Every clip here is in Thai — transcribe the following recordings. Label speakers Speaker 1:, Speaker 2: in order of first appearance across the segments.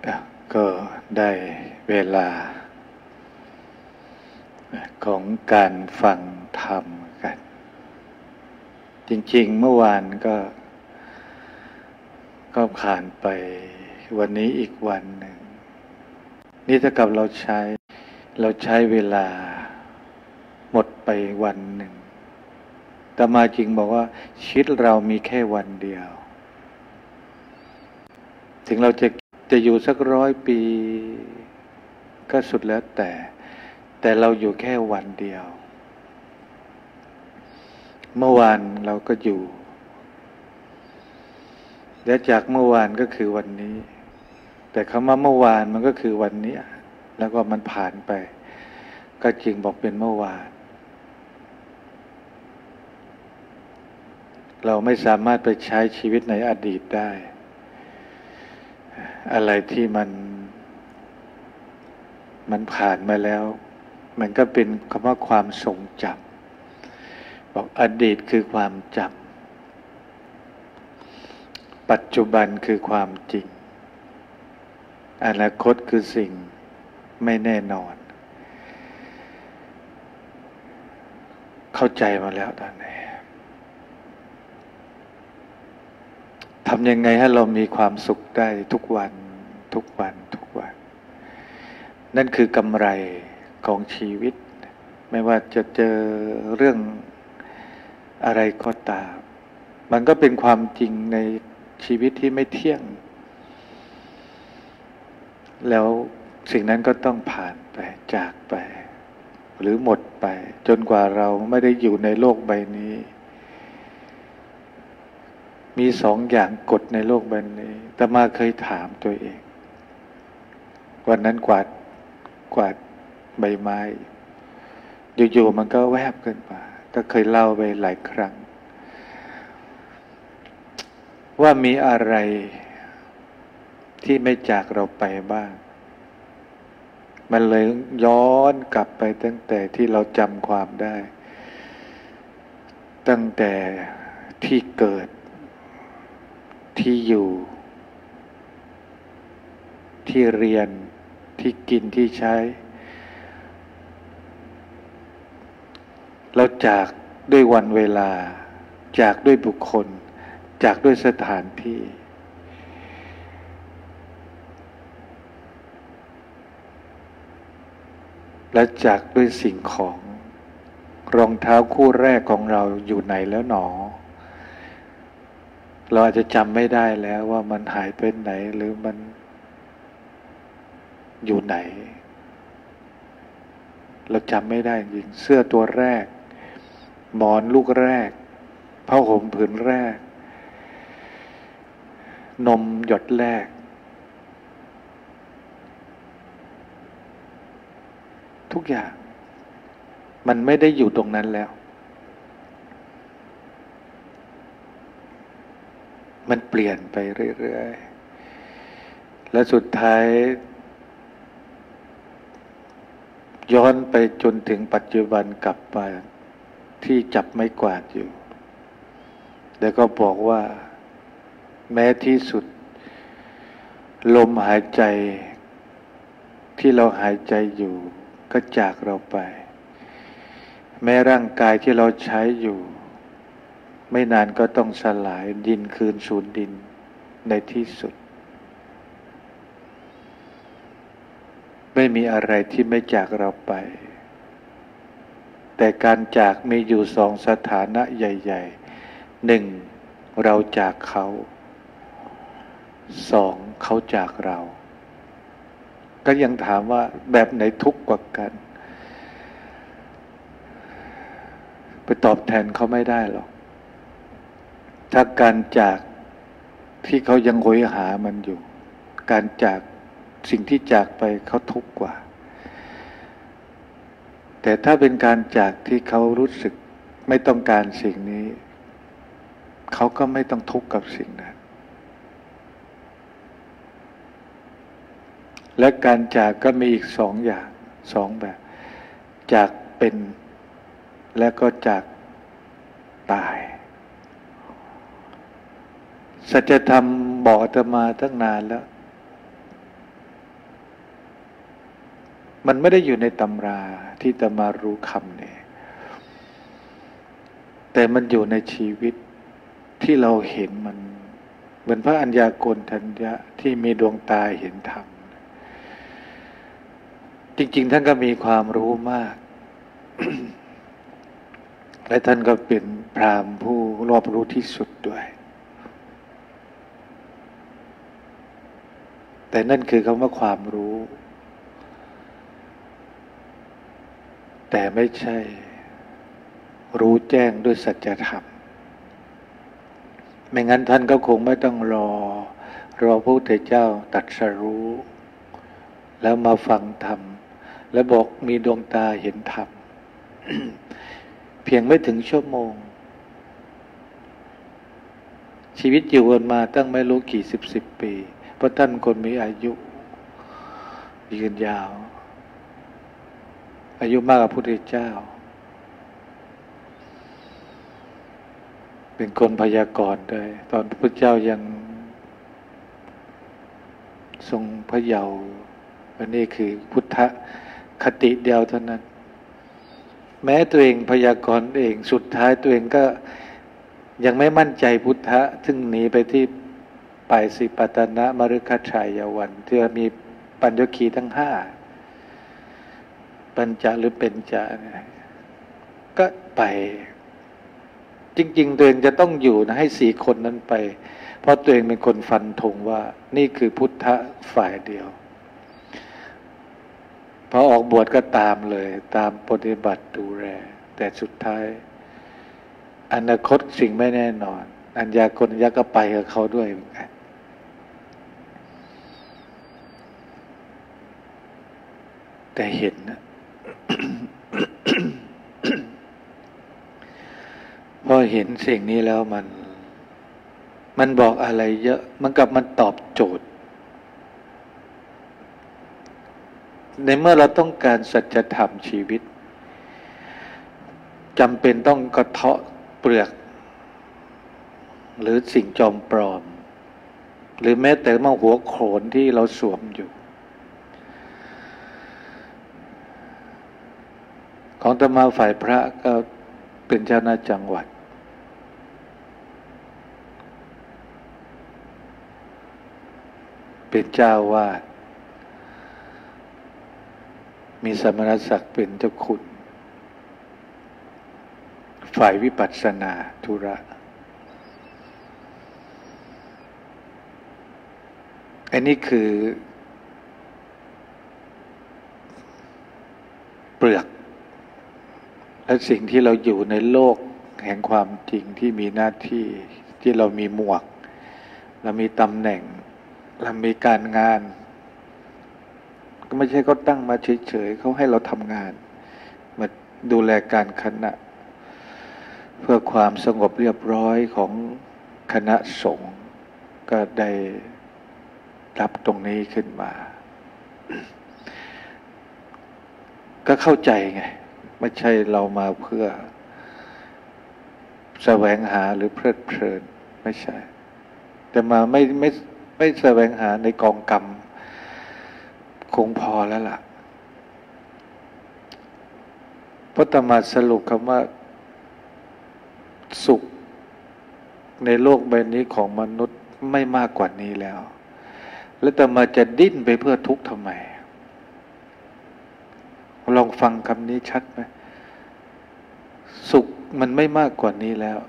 Speaker 1: ก็ได้เวลาของการฟังธรรมกันจริงๆเมื่อวานก็ผ่านไปวันนี้อีกวันหนึ่งนี่ถ้ากับเราใช้เวลาหมดไปวันหนึ่งแต่มาจริงบอกว่าชีวิตเรามีแค่วันเดียวถึงเราจะอยู่สัก100 ปีก็สุดแล้วแต่เราอยู่แค่วันเดียวเมื่อวานเราก็อยู่และจากเมื่อวานก็คือวันนี้แต่คำว่าเมื่อวานมันก็คือวันนี้แล้วก็มันผ่านไปก็จริงบอกเป็นเมื่อวานเราไม่สามารถไปใช้ชีวิตในอดีตได้อะไรที่มันผ่านมาแล้วมันก็เป็นคำว่าความทรงจำบอกอดีตคือความจำปัจจุบันคือความจริงอนาคตคือสิ่งไม่แน่นอนเข้าใจมาแล้วตอนนี้ทำยังไงให้เรามีความสุขได้ทุกวันนั่นคือกำไรของชีวิตไม่ว่าจะเจอเรื่องอะไรก็ตามมันก็เป็นความจริงในชีวิตที่ไม่เที่ยงแล้วสิ่งนั้นก็ต้องผ่านไปจากไปหรือหมดไปจนกว่าเราไม่ได้อยู่ในโลกใบนี้มี2 อย่างกฎในโลกใบนี้แต่มาเคยถามตัวเองวันนั้นกวาดใบไม้อยู่ๆมันก็แวบขึ้นมาก็เคยเล่าไปหลายครั้งว่ามีอะไรที่ไม่จากเราไปบ้างมันเลยย้อนกลับไปตั้งแต่ที่เราจำความได้ตั้งแต่ที่เกิดที่อยู่ที่เรียนที่กินที่ใช้เราจากด้วยวันเวลาจากด้วยบุคคลจากด้วยสถานที่และจากด้วยสิ่งของรองเท้าคู่แรกของเราอยู่ไหนแล้วหนอเราอาจจะจำไม่ได้แล้วว่ามันหายไปไหนหรือมันอยู่ไหนเราจำไม่ได้จริงเสื้อตัวแรกหมอนลูกแรกผ้าห่มผืนแรกนมหยดแรกทุกอย่างมันไม่ได้อยู่ตรงนั้นแล้วมันเปลี่ยนไปเรื่อยๆและสุดท้ายย้อนไปจนถึงปัจจุบันกลับมาที่จับไม้กวาดอยู่แล้วก็บอกว่าแม้ที่สุดลมหายใจที่เราหายใจอยู่ก็จากเราไปแม้ร่างกายที่เราใช้อยู่ไม่นานก็ต้องสลายดินคืนสู่ดินในที่สุดไม่มีอะไรที่ไม่จากเราไปแต่การจากมีอยู่2 สถานะใหญ่ๆ1เราจากเขา2เขาจากเราก็ยังถามว่าแบบไหนทุกข์กว่ากันไปตอบแทนเขาไม่ได้หรอกถ้าการจากที่เขายังโหยหามันอยู่การจากสิ่งที่จากไปเขาทุกข์กว่าแต่ถ้าเป็นการจากที่เขารู้สึกไม่ต้องการสิ่งนี้เขาก็ไม่ต้องทุกข์กับสิ่งนั้นและการจากก็มีอีก2 อย่าง2 แบบจากเป็นและก็จากตายสัจธรรมบอกอาตมาตั้งนานแล้วมันไม่ได้อยู่ในตำราที่จะมารู้คำนี้แต่มันอยู่ในชีวิตที่เราเห็นมันเหมือนพระอัญญาโกณฑัญญะที่มีดวงตาเห็นธรรมจริงๆท่านก็มีความรู้มาก และท่านก็เป็นพราหมณ์ผู้รอบรู้ที่สุดด้วยแต่นั่นคือคำว่าความรู้แต่ไม่ใช่รู้แจ้งด้วยสัจธรรมไม่งั้นท่านก็คงไม่ต้องรอพระพุทธเจ้าตรัสรู้แล้วมาฟังธรรมแล้วบอกมีดวงตาเห็นธรรม เพียงไม่ถึงชั่วโมงชีวิตอยู่กันมาตั้งไม่รู้กี่สิบปีเพราะท่านคนมีอายุยืนยาวอายุมากกว่าพระพุทธเจ้าเป็นคนพยากรณ์ด้วยตอนพระพุทธเจ้ายังทรงพระเยาว์อันนี้คือพุทธคติเดียวเท่านั้นแม้ตัวเองพยากรณ์เองสุดท้ายตัวเองก็ยังไม่มั่นใจพุทธะซึ่งหนีไปที่ปายสิปตนะมฤคชัยวันที่มีปัญญคีทั้งห้าปัญจหรือเป็นจะเนี่ยก็ไปจริงๆตัวเองจะต้องอยู่นะให้สี่คนนั้นไปเพราะตัวเองเป็นคนฟันธงว่านี่คือพุทธะฝ่ายเดียวพอออกบวชก็ตามเลยตามปฏิบัติดูแลแต่สุดท้ายอนาคตสิ่งไม่แน่นอนอัญญาโกณฑัญญะก็ไปกับเขาด้วยเหมือนกันแต่เห็นนะ พอเห็นสิ่งนี้แล้วมันบอกอะไรเยอะมันกับมันตอบโจทย์ในเมื่อเราต้องการสัจธรรมชีวิตจำเป็นต้องกระเทาะเปลือกหรือสิ่งจอมปลอมหรือแม้แต่มาหัวโขนที่เราสวมอยู่ของอาตมาฝ่ายพระก็เป็นเจ้าหน้าจังหวัดเป็นเจ้าวาดมีสมณศักดิ์เป็นเจ้าคุณฝ่ายวิปัสสนาธุระอันนี้คือเปลือกและสิ่งที่เราอยู่ในโลกแห่งความจริงที่มีหน้าที่ที่เรามีหมวกเรามีตำแหน่งเรามีการงานก็ไม่ใช่เขาตั้งมาเฉยๆเขาให้เราทำงานมาดูแลการคณะเพื่อความสงบเรียบร้อยของคณะสงฆ์ก็ได้รับตรงนี้ขึ้นมาก็เข้าใจไงไม่ใช่เรามาเพื่อแสวงหาหรือเพลิดเพลินไม่ใช่แต่มาไม่แสวงหาในกองกรรมคงพอแล้วล่ะเพราะอาตมาสรุปคำว่าสุขในโลกใบนี้ของมนุษย์ไม่มากกว่านี้แล้วแล้วอาตมาจะดิ้นไปเพื่อทุกข์ทำไมลองฟังคำนี้ชัดไหมสุขมันไม่มากกว่านี้แล้ว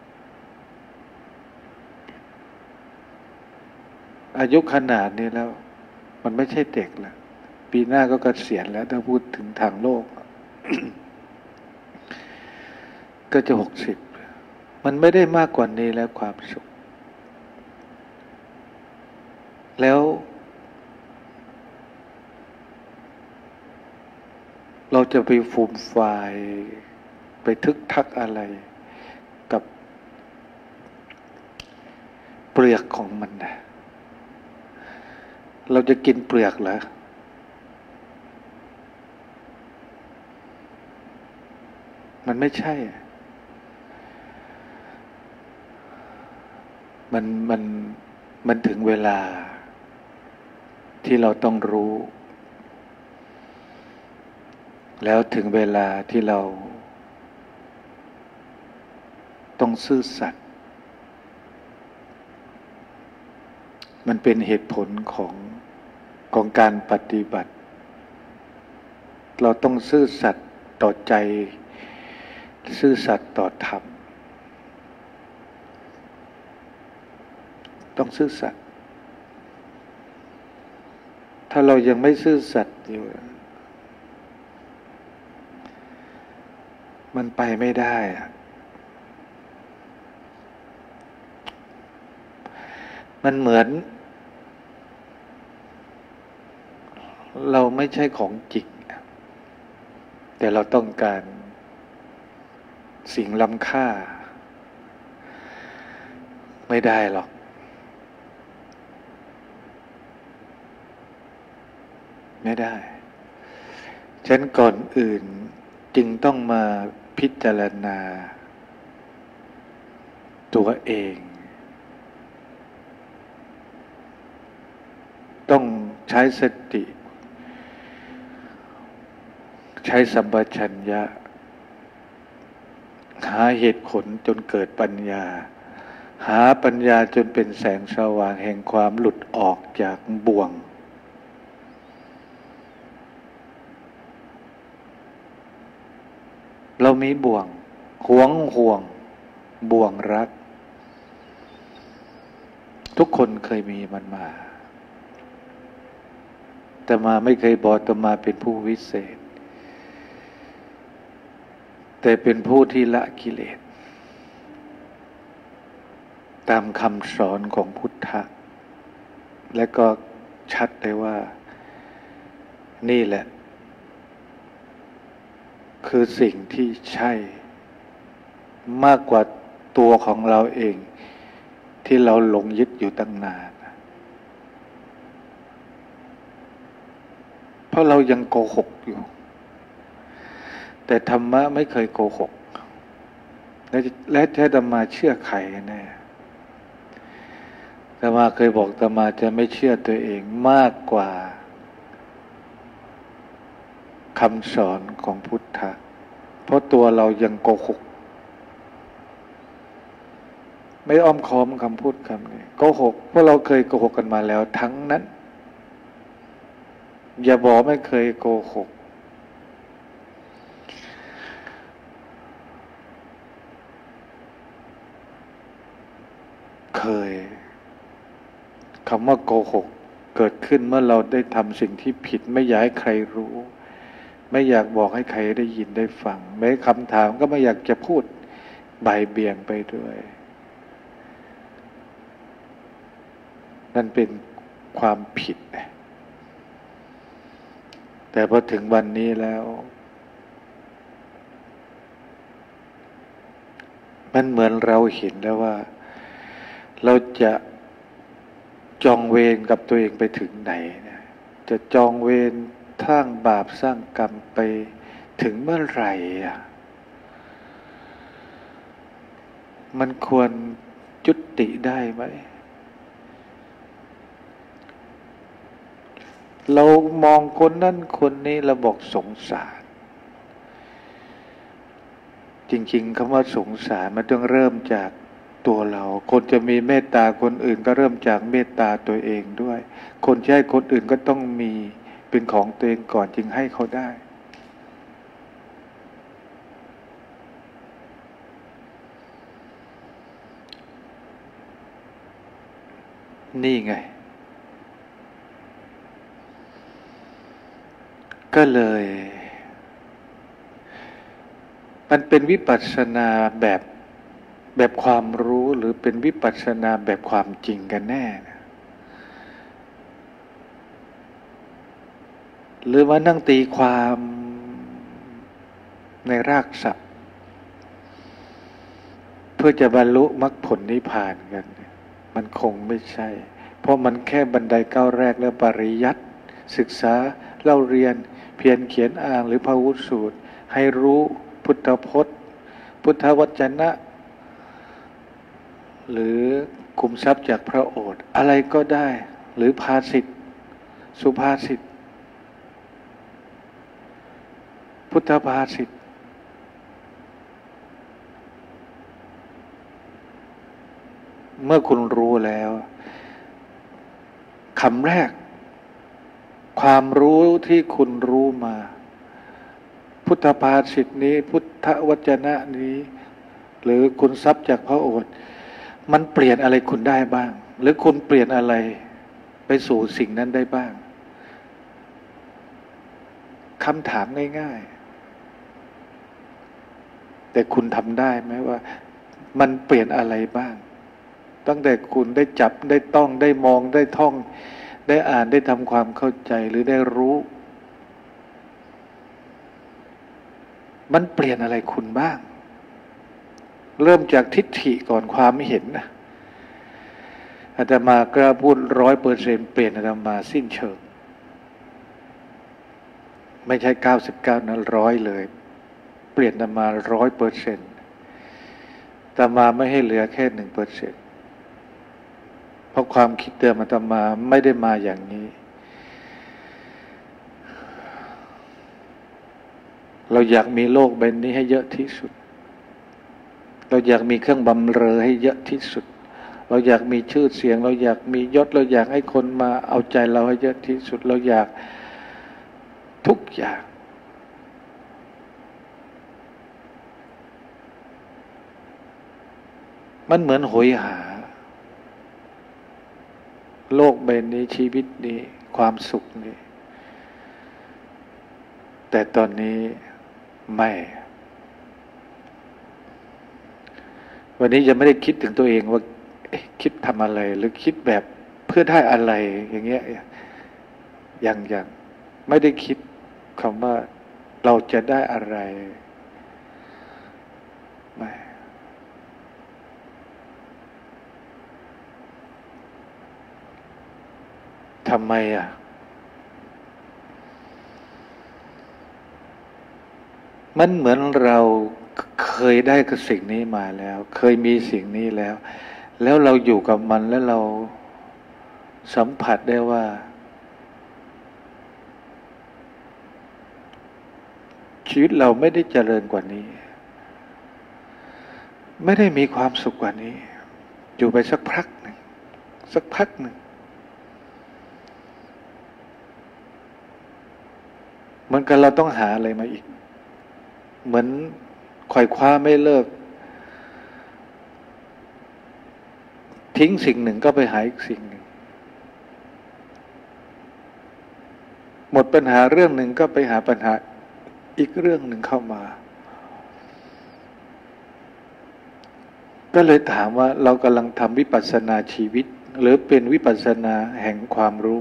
Speaker 1: อายุขนาดนี้แล้วมันไม่ใช่เด็กแล้วปีหน้าก็เกษียณแล้วถ้าพูดถึงทางโลก ก็จะ60มันไม่ได้มากกว่านี้แล้วความสุขแล้วเราจะไปฟูมฟายไปทึกทักอะไรกับเปลือกของมันนะเราจะกินเปลือกเหรอมันไม่ใช่มันถึงเวลาที่เราต้องรู้แล้วถึงเวลาที่เราต้องซื่อสัตย์มันเป็นเหตุผลของการปฏิบัติเราต้องซื่อสัตย์ต่อใจซื่อสัตย์ต่อธรรมต้องซื่อสัตย์ถ้าเรายังไม่ซื่อสัตย์อยู่มันไปไม่ได้อะมันเหมือนเราไม่ใช่ของจริงแต่เราต้องการสิ่งล้ำค่าไม่ได้หรอกไม่ได้ฉะนั้นก่อนอื่นจึงต้องมาพิจารณาตัวเองต้องใช้สติใช้สัมปชัญญะหาเหตุผลจนเกิดปัญญาหาปัญญาจนเป็นแสงสว่างแห่งความหลุดออกจากบ่วงเรามีบ่วงห่วงบ่วงรักทุกคนเคยมีมันมาแต่มาไม่เคยบอกแต่มาเป็นผู้วิเศษแต่เป็นผู้ที่ละกิเลสตามคำสอนของพุทธะและก็ชัดเลยว่านี่แหละคือสิ่งที่ใช่มากกว่าตัวของเราเองที่เราหลงยึดอยู่ตั้งนานเพราะเรายังโกหกอยู่แต่ธรรมะไม่เคยโกหกและถ้าธรรมาเชื่อใครแน่ธรรมาเคยบอกธรรมาจะไม่เชื่อตัวเองมากกว่าคำสอนของพุทธะเพราะตัวเรายังโกหกไม่อ้อมค้อมคำพูดคำนี้โกหกเพราะเราเคยโกหกกันมาแล้วทั้งนั้นอย่าบอกไม่เคยโกหกเคยคำว่าโกหกเกิดขึ้นเมื่อเราได้ทำสิ่งที่ผิดไม่อยากให้ใครรู้ไม่อยากบอกให้ใครได้ยินได้ฟังแม้คำถามก็ไม่อยากจะพูดบ่ายเบี่ยงไปด้วยนั่นเป็นความผิดแต่พอถึงวันนี้แล้วมันเหมือนเราเห็นแล้วว่าเราจะจองเวรกับตัวเองไปถึงไหนนะจะจองเวรสร้างบาปสร้างกรรมไปถึงเมื่อไหร่มันควรจุติได้ไหมเรามองคนนั้นคนนี้เราบอกสงสารจริงๆคำว่าสงสารมันต้องเริ่มจากตัวเราคนจะมีเมตตาคนอื่นก็เริ่มจากเมตตาตัวเองด้วยคนจะให้คนอื่นก็ต้องมีเป็นของตัวเองก่อนจึงให้เขาได้นี่ไงก็เลยมันเป็นวิปัสสนาแบบความรู้หรือเป็นวิปัสสนาแบบความจริงกันแน่หรือว่านั่งตีความในรากศัพท์เพื่อจะบรรลุมรรคผลนิพพานกันมันคงไม่ใช่เพราะมันแค่บันไดก้าวแรกแล้วปริยัติศึกษาเล่าเรียนเพียรเขียนอ่านหรือพหุสูตรให้รู้พุทธพจน์พุทธวจนะหรือคุมทรัพย์จากพระโอษฐ์อะไรก็ได้หรือภาษิตสุภาษิตพุพุทธภาษิตเมื่อคุณรู้แล้วคำแรกความรู้ที่คุณรู้มาพุทธภาษิตนี้พุทธวจนะนี้หรือคุณทรัพย์จากพระโอษฐ์มันเปลี่ยนอะไรคุณได้บ้างหรือคุณเปลี่ยนอะไรไปสู่สิ่งนั้นได้บ้างคำถามง่ายๆแต่คุณทำได้ไหมว่ามันเปลี่ยนอะไรบ้างตั้งแต่คุณได้จับได้ต้องได้มองได้ท่องได้อ่านได้ทำความเข้าใจหรือได้รู้มันเปลี่ยนอะไรคุณบ้างเริ่มจากทิฏฐิก่อนความเห็นนะอาตมากล้าพูด100%เปลี่ยนอาตมาสิ้นเชิงไม่ใช่99นะ100เลยเปลี่ยนอาตมา100%อาตมาไม่ให้เหลือแค่1%เพราะความคิดเดิมอาตมาไม่ได้มาอย่างนี้เราอยากมีโลกใบนี้ให้เยอะที่สุดเราอยากมีเครื่องบำเรอให้เยอะที่สุดเราอยากมีชื่อเสียงเราอยากมียศเราอยากให้คนมาเอาใจเราให้เยอะที่สุดเราอยากทุกอย่างมันเหมือนโหยหาโลกใบนี้ชีวิตนี้ความสุขนี้แต่ตอนนี้ไม่วันนี้ยังไม่ได้คิดถึงตัวเองว่าคิดทำอะไรหรือคิดแบบเพื่อได้อะไรอย่างเงี้ยยังไม่ได้คิดคำว่าเราจะได้อะไรไม่ทำไมมันเหมือนเราเคยได้กับสิ่งนี้มาแล้วเคยมีสิ่งนี้แล้วเราอยู่กับมันแล้วเราสัมผัสได้ว่าชีวิตเราไม่ได้เจริญกว่านี้ไม่ได้มีความสุขกว่านี้อยู่ไปสักพักหนึ่งเหมือนกันเราต้องหาอะไรมาอีกเหมือนไขว่คว้าไม่เลิกทิ้งสิ่งหนึ่งก็ไปหาอีกสิ่งหนึ่งหมดปัญหาเรื่องหนึ่งก็ไปหาปัญหาอีกเรื่องหนึ่งเข้ามาก็เลยถามว่าเรากำลังทำวิปัสสนาชีวิตหรือเป็นวิปัสสนาแห่งความรู้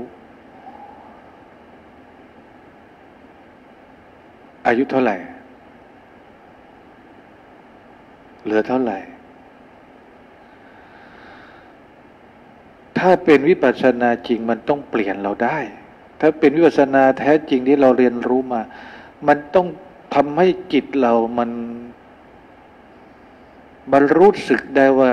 Speaker 1: อายุเท่าไหร่เหลือเท่าไหร่ถ้าเป็นวิปัสสนาจริงมันต้องเปลี่ยนเราได้ถ้าเป็นวิปัสสนาแท้จริงที่เราเรียนรู้มามันต้องทำให้จิตเรามันรู้สึกได้ว่า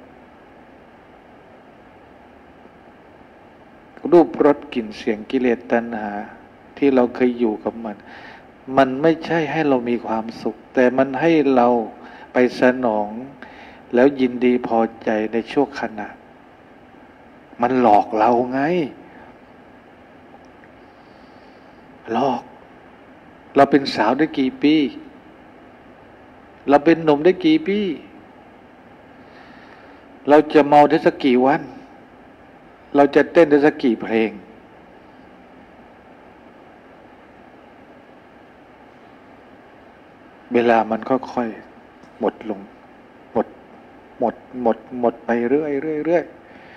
Speaker 1: รูปรสกลิ่นเสียงกิเลสตัณหาที่เราเคยอยู่กับมันไม่ใช่ให้เรามีความสุขแต่มันให้เราไปสนองแล้วยินดีพอใจในชั่วขณะมันหลอกเราไงหลอกเราเป็นสาวได้กี่ปีเราเป็นหนุ่มได้กี่ปีเราจะเมาได้สักกี่วันเราจะเต้นได้สักกี่เพลงเวลามันค่อยๆหมดลงหมดไปเรื่อย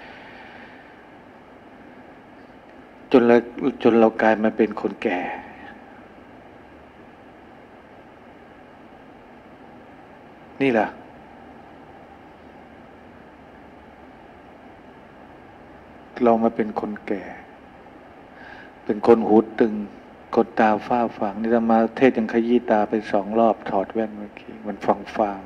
Speaker 1: จนเรากลายมาเป็นคนแก่นี่แหละเรามาเป็นคนแก่เป็นคนหูตึงคนตาฝ้าฟางนี่จะมาเทศยังขยี้ตาไป2 รอบถอดแว่นเมื่อกี้มันฟาง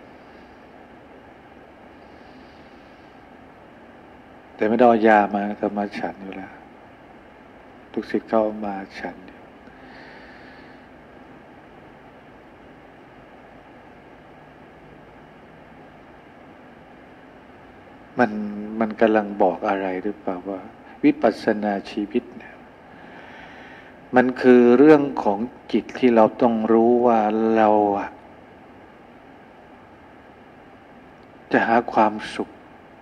Speaker 1: แต่ไม่ได้เอายามาก็มาฉันอยู่แล้วทุกสิ่งเขาเอามาฉันมันมันกำลังบอกอะไรหรือเปล่าว่าวิปัสสนาชีวิตเนี่ยมันคือเรื่องของจิตที่เราต้องรู้ว่าเราจะหาความสุข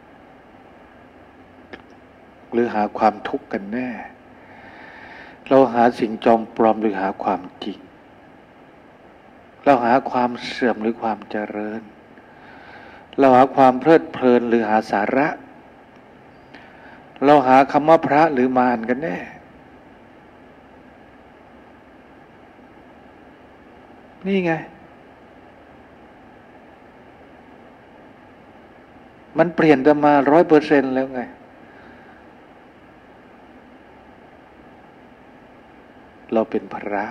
Speaker 1: หรือหาความทุกข์กันแน่เราหาสิ่งจอมปลอมหรือหาความจริงเราหาความเสื่อมหรือความเจริญเราหาความเพลิดเพลินหรือหาสาระเราหาคำว่าพระหรือมารกันแน่นี่ไงมันเปลี่ยนกันมา100%แล้วไงเราเป็นพระ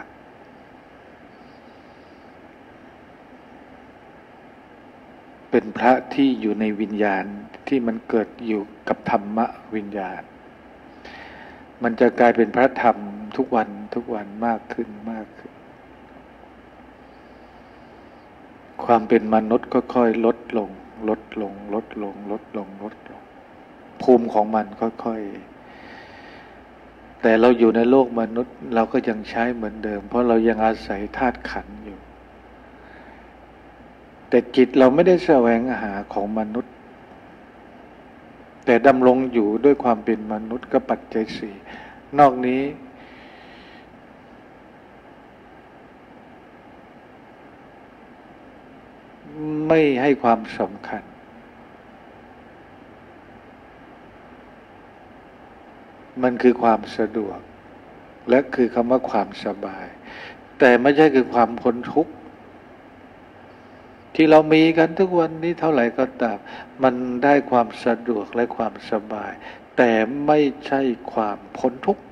Speaker 1: เป็นพระที่อยู่ในวิญญาณที่มันเกิดอยู่กับธรรมะวิญญาณมันจะกลายเป็นพระธรรมทุกวันทุกวันมากขึ้นมากขึ้นความเป็นมนุษย์ค่อยๆลดลงลดลงลดลงลดลงลดลงภูมิของมันค่อยๆแต่เราอยู่ในโลกมนุษย์เราก็ยังใช้เหมือนเดิมเพราะเรายังอาศัยธาตุขันธ์อยู่แต่จิตเราไม่ได้แสวงหาของมนุษย์แต่ดำรงอยู่ด้วยความเป็นมนุษย์กับปัจจัยสี่นอกนี้ไม่ให้ความสำคัญมันคือความสะดวกและคือคำว่าความสบายแต่ไม่ใช่คือความพ้นทุกข์ที่เรามีกันทุกวันนี้เท่าไหร่ก็ตามมันได้ความสะดวกและความสบายแต่ไม่ใช่ความพ้นทุกข์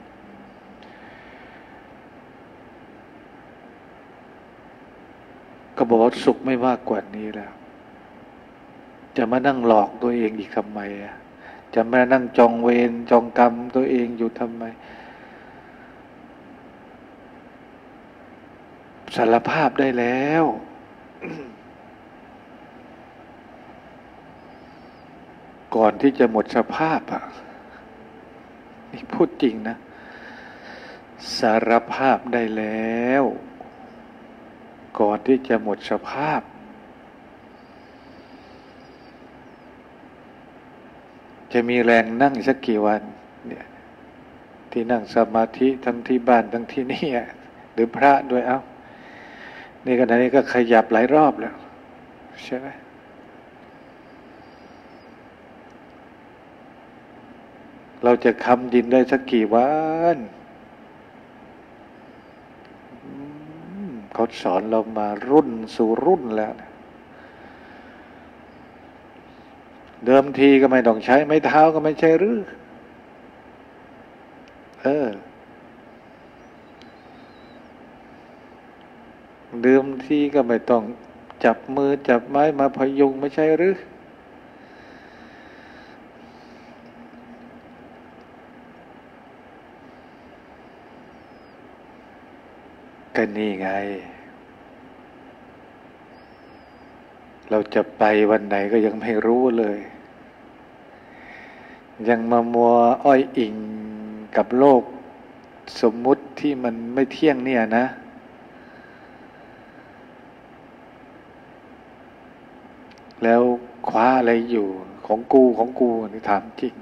Speaker 1: ก็บอกว่าสุขไม่มากกว่านี้แล้วจะมานั่งหลอกตัวเองอีกทำไมจะมานั่งจองเวรจองกรรมตัวเองอยู่ทำไมสารภาพได้แล้ว ก่อนที่จะหมดสภาพนี่พูดจริงนะสารภาพได้แล้วก่อนที่จะหมดสภาพจะมีแรงนั่งสักกี่วันเนี่ยที่นั่งสมาธิทั้งที่บ้านทั้งที่นี่หรือพระด้วยนี่ขณะนี้ก็ขยับหลายรอบแล้วใช่ไหมเราจะคำดินได้สักกี่วันเขาสอนเรามารุ่นสู่รุ่นแล้วนะเดิมทีก็ไม่ต้องใช้ไม้เท้าก็ไม่ใช่หรือเดิมทีก็ไม่ต้องจับมือจับไม้มาพยุงไม่ใช่หรือก็นี่ไงเราจะไปวันไหนก็ยังไม่รู้เลยยังมามัวอ้อยอิงกับโลกสมมุติที่มันไม่เที่ยงเนี่ยนะแล้วคว้าอะไรอยู่ของกูนี่ถามจริง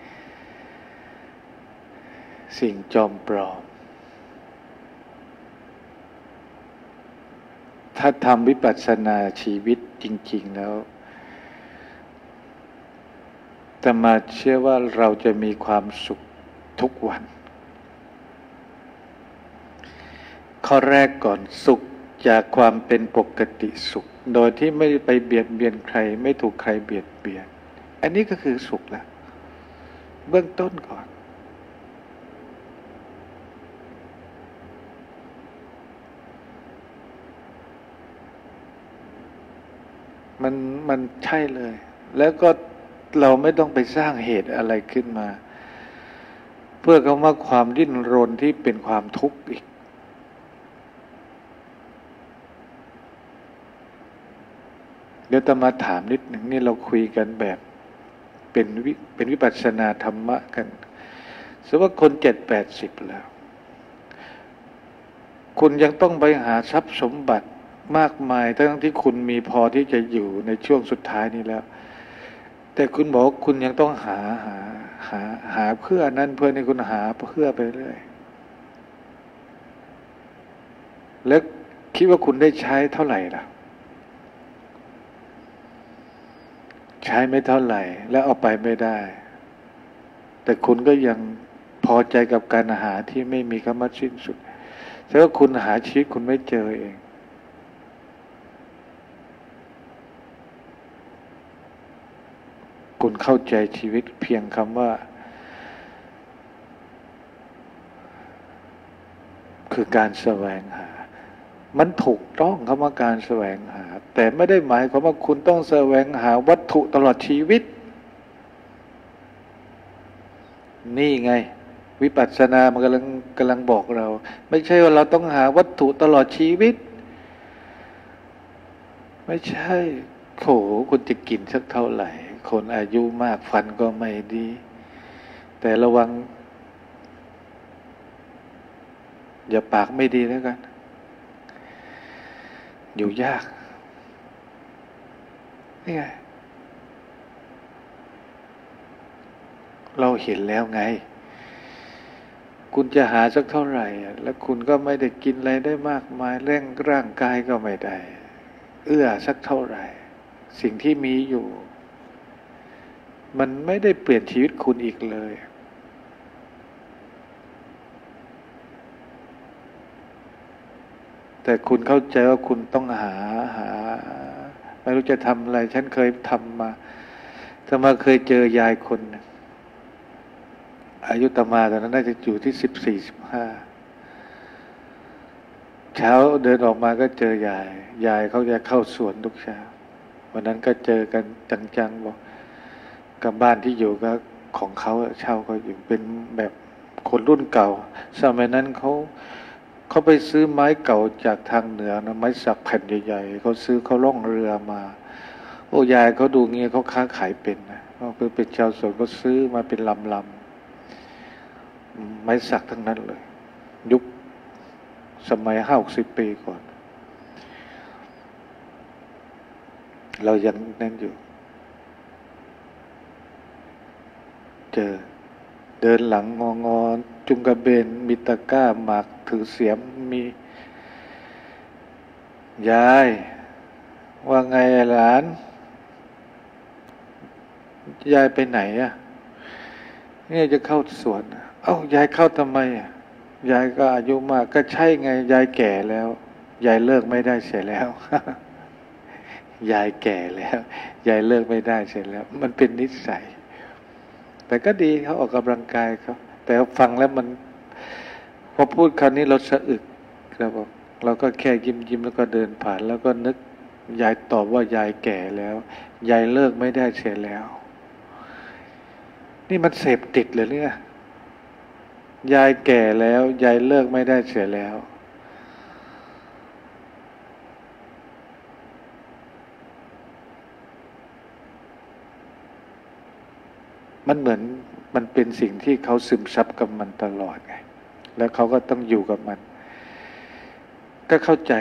Speaker 1: สิ่งจอมปลอมถ้าทำวิปัสสนาชีวิตจริงๆแล้วแต่มาเชื่อว่าเราจะมีความสุขทุกวันข้อแรกก่อนสุขจากความเป็นปกติสุขโดยที่ไม่ไปเบียดเบียนใครไม่ถูกใครเบียดเบียนอันนี้ก็คือสุขแล้วเบื้องต้นก่อนมันใช่เลยแล้วก็เราไม่ต้องไปสร้างเหตุอะไรขึ้นมาเพื่อคำว่าความดิ้นรนที่เป็นความทุกข์อีกเดี๋ยวจะมาถามนิดหนึ่งนี่เราคุยกันแบบเป็นวิปัสสนาธรรมะกันสมมติว่าคน70-80แล้วคุณยังต้องไปหาทรัพย์สมบัติมากมายทั้งที่คุณมีพอที่จะอยู่ในช่วงสุดท้ายนี้แล้วแต่คุณบอกว่าคุณยังต้องหาเพื่อนั้นเพื่อนี้คุณหาเพื่อไปเรื่อยแล้วคิดว่าคุณได้ใช้เท่าไหร่ล่ะใช้ไม่เท่าไหร่แล้วเอาไปไม่ได้แต่คุณก็ยังพอใจกับการหาที่ไม่มีคำว่าสิ้นสุดแสดงว่าคุณหาชีวิตคุณไม่เจอเองคุณเข้าใจชีวิตเพียงคำว่าคือการแสวงหามันถูกต้องคำว่าการแสวงหาแต่ไม่ได้หมายความว่าคุณต้องแสวงหาวัตถุตลอดชีวิตนี่ไงวิปัสสนามันกำลังบอกเราไม่ใช่ว่าเราต้องหาวัตถุตลอดชีวิตไม่ใช่โหคุณจะกินสักเท่าไหร่คนอายุมากฟันก็ไม่ดีแต่ระวังอย่าปากไม่ดีแล้วกันอยู่ยากนี่ไงเราเห็นแล้วไงคุณจะหาสักเท่าไหร่แล้วคุณก็ไม่ได้กินอะไรได้มากมายร่างกายก็ไม่ได้เอื้อสักเท่าไหร่สิ่งที่มีอยู่มันไม่ได้เปลี่ยนชีวิตคุณอีกเลยแต่คุณเข้าใจว่าคุณต้องหาไม่รู้จะทำอะไรฉันเคยทำมาเคยเจอยายคนนึงอายุตมาตอนนั้นน่าจะอยู่ที่14-15เช้าเดินออกมาก็เจอยายเขาจะเข้าสวนทุกเช้าวันนั้นก็เจอกันจังๆบอกกับบ้านที่อยู่ก็ของเขาเช่าก็อยู่เป็นแบบคนรุ่นเก่าสมัยนั้นเขาไปซื้อไม้เก่าจากทางเหนือนะไม้สักแผ่นใหญ่ๆเขาล่องเรือมาโอ้ยายเขาดูเงี้ยเขาค้าขายเป็นนะเขาเป็นชาวสวนก็ซื้อมาเป็นลำไม้สักทั้งนั้นเลยยุคสมัย50-60 ปีก่อนเรายังนั่นอยู่เจอเดินหลังงอจุงกระเบนมีตะกร้าหมากถือเสียมมียายว่าไงหลานยายไปไหนอ่ะนี่จะเข้าสวนเอ้ายายเข้าทำไมอ่ะยายก็อายุมากก็ใช่ไงยายแก่แล้วยายเลิกไม่ได้เสียแล้ว ยายแก่แล้วยายเลิกไม่ได้เสียแล้วมันเป็นนิสัยแต่ก็ดีเขาออกกำลังกายเขาแต่ฟังแล้วมันพอพูดคำนี้เราสะอึกเราก็แค่ยิ้มแล้วก็เดินผ่านแล้วก็นึกยายตอบว่ายายแก่แล้วยายเลิกไม่ได้เสียแล้วนี่มันเสพติดเลยเนี่ยยายแก่แล้วยายเลิกไม่ได้เสียแล้วมันเหมือนมันเป็นสิ่งที่เขาซึมซับกับมันตลอดไงแล้วเขาก็ต้องอยู่กับมันก็เข้าใจ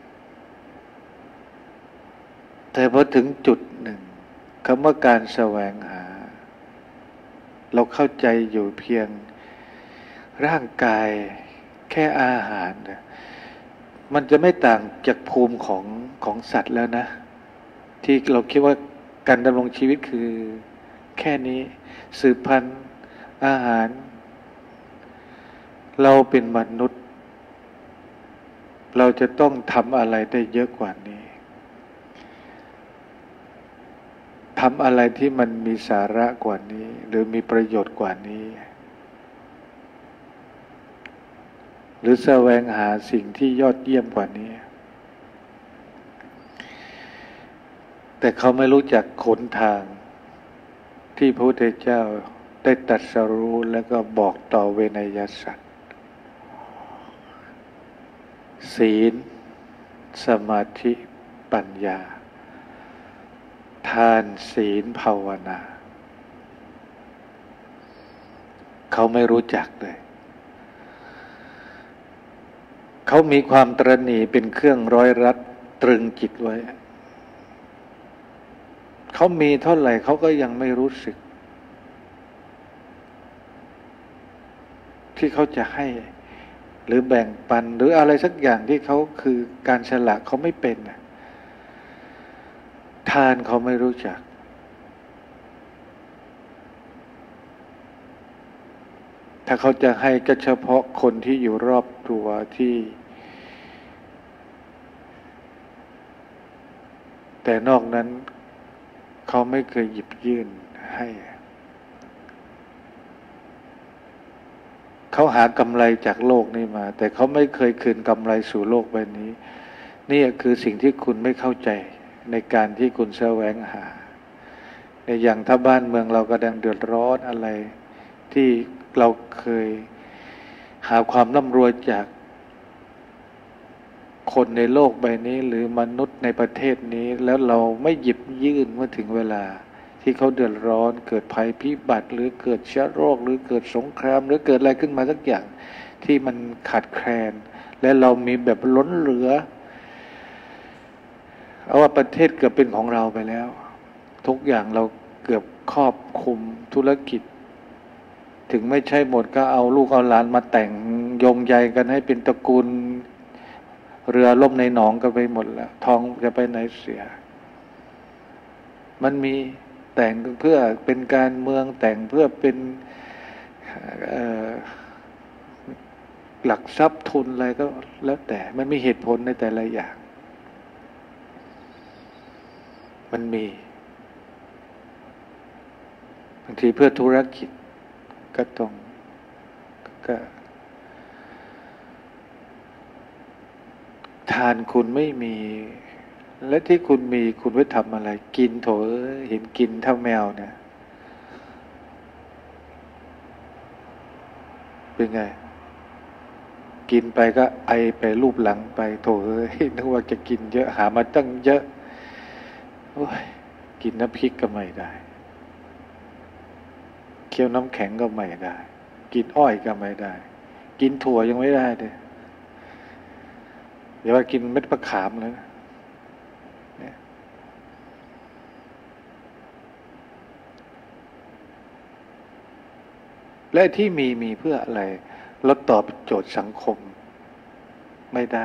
Speaker 1: แต่พอถึงจุดหนึ่งคำว่าการแสวงหาเราเข้าใจอยู่เพียงร่างกายแค่อาหารมันจะไม่ต่างจากภูมิของสัตว์แล้วนะที่เราคิดว่าการดำรงชีวิตคือแค่นี้สืบพันธุ์อาหารเราเป็นมนุษย์เราจะต้องทำอะไรได้เยอะกว่านี้ทำอะไรที่มันมีสาระกว่านี้หรือมีประโยชน์กว่านี้หรือแสวงหาสิ่งที่ยอดเยี่ยมกว่านี้แต่เขาไม่รู้จักหนทางที่พระพุทธเจ้าได้ตรัสรู้แล้วก็บอกต่อเวนยสัตว์ศีลสมาธิปัญญาทานศีลภาวนาเขาไม่รู้จักเลยเขามีความตระหนี่เป็นเครื่องร้อยรัดตรึงจิตไว้เขามีเท่าไหร่เขาก็ยังไม่รู้สึกที่เขาจะให้หรือแบ่งปันหรืออะไรสักอย่างที่เขาคือการฉลาดเขาไม่เป็นทานเขาไม่รู้จักถ้าเขาจะให้ก็เฉพาะคนที่อยู่รอบตัวที่แต่นอกนั้นเขาไม่เคยหยิบยื่นให้เขาหากำไรจากโลกนี้มาแต่เขาไม่เคยคืนกำไรสู่โลกใบนี้นี่คือสิ่งที่คุณไม่เข้าใจในการที่คุณแสวงหาในอย่างถ้าบ้านเมืองเรากำลังเดือดร้อนอะไรที่เราเคยหาความร่ำรวยจากคนในโลกใบนี้หรือมนุษย์ในประเทศนี้แล้วเราไม่หยิบยื่นเมื่อถึงเวลาที่เขาเดือดร้อนเกิดภัยพิบัติหรือเกิดเชื้อโรคหรือเกิดสงครามหรือเกิดอะไรขึ้นมาสักอย่างที่มันขาดแคลนและเรามีแบบล้นเหลือเอาว่าประเทศเกือบเป็นของเราไปแล้วทุกอย่างเราเกือบครอบคลุมธุรกิจถึงไม่ใช่หมดก็เอาลูกเอาหลานมาแต่งโยงใยกันให้เป็นตระกูลเรือล่มในหนองกันไปหมดแล้วทองจะไปไหนเสียมันมีแต่งเพื่อเป็นการเมืองแต่งเพื่อเป็นหลักทรัพย์ทุนอะไรก็แล้วแต่มันมีเหตุผลในแต่ละอย่างมันมีบางทีเพื่อธุรกิจก็ต้องก็ทานคุณไม่มีและที่คุณมีคุณไว้ทำอะไรกินโถเห็นกินเท่าแมวเนี่ยเป็นไงกินไปก็ไอไปรูปหลังไปโถนึกว่าจะกินเยอะหามาตั้งเยอะโอ้ยกินน้ำพริกก็ไม่ได้เคี่ยวน้ำแข็งก็ไม่ได้กินอ้อยก็ไม่ได้กินถั่วยังไม่ได้เลยอย่าว่ากินเม็ดมะขามเลยนะและที่มีเพื่ออะไรลดตอบโจทย์สังคมไม่ได้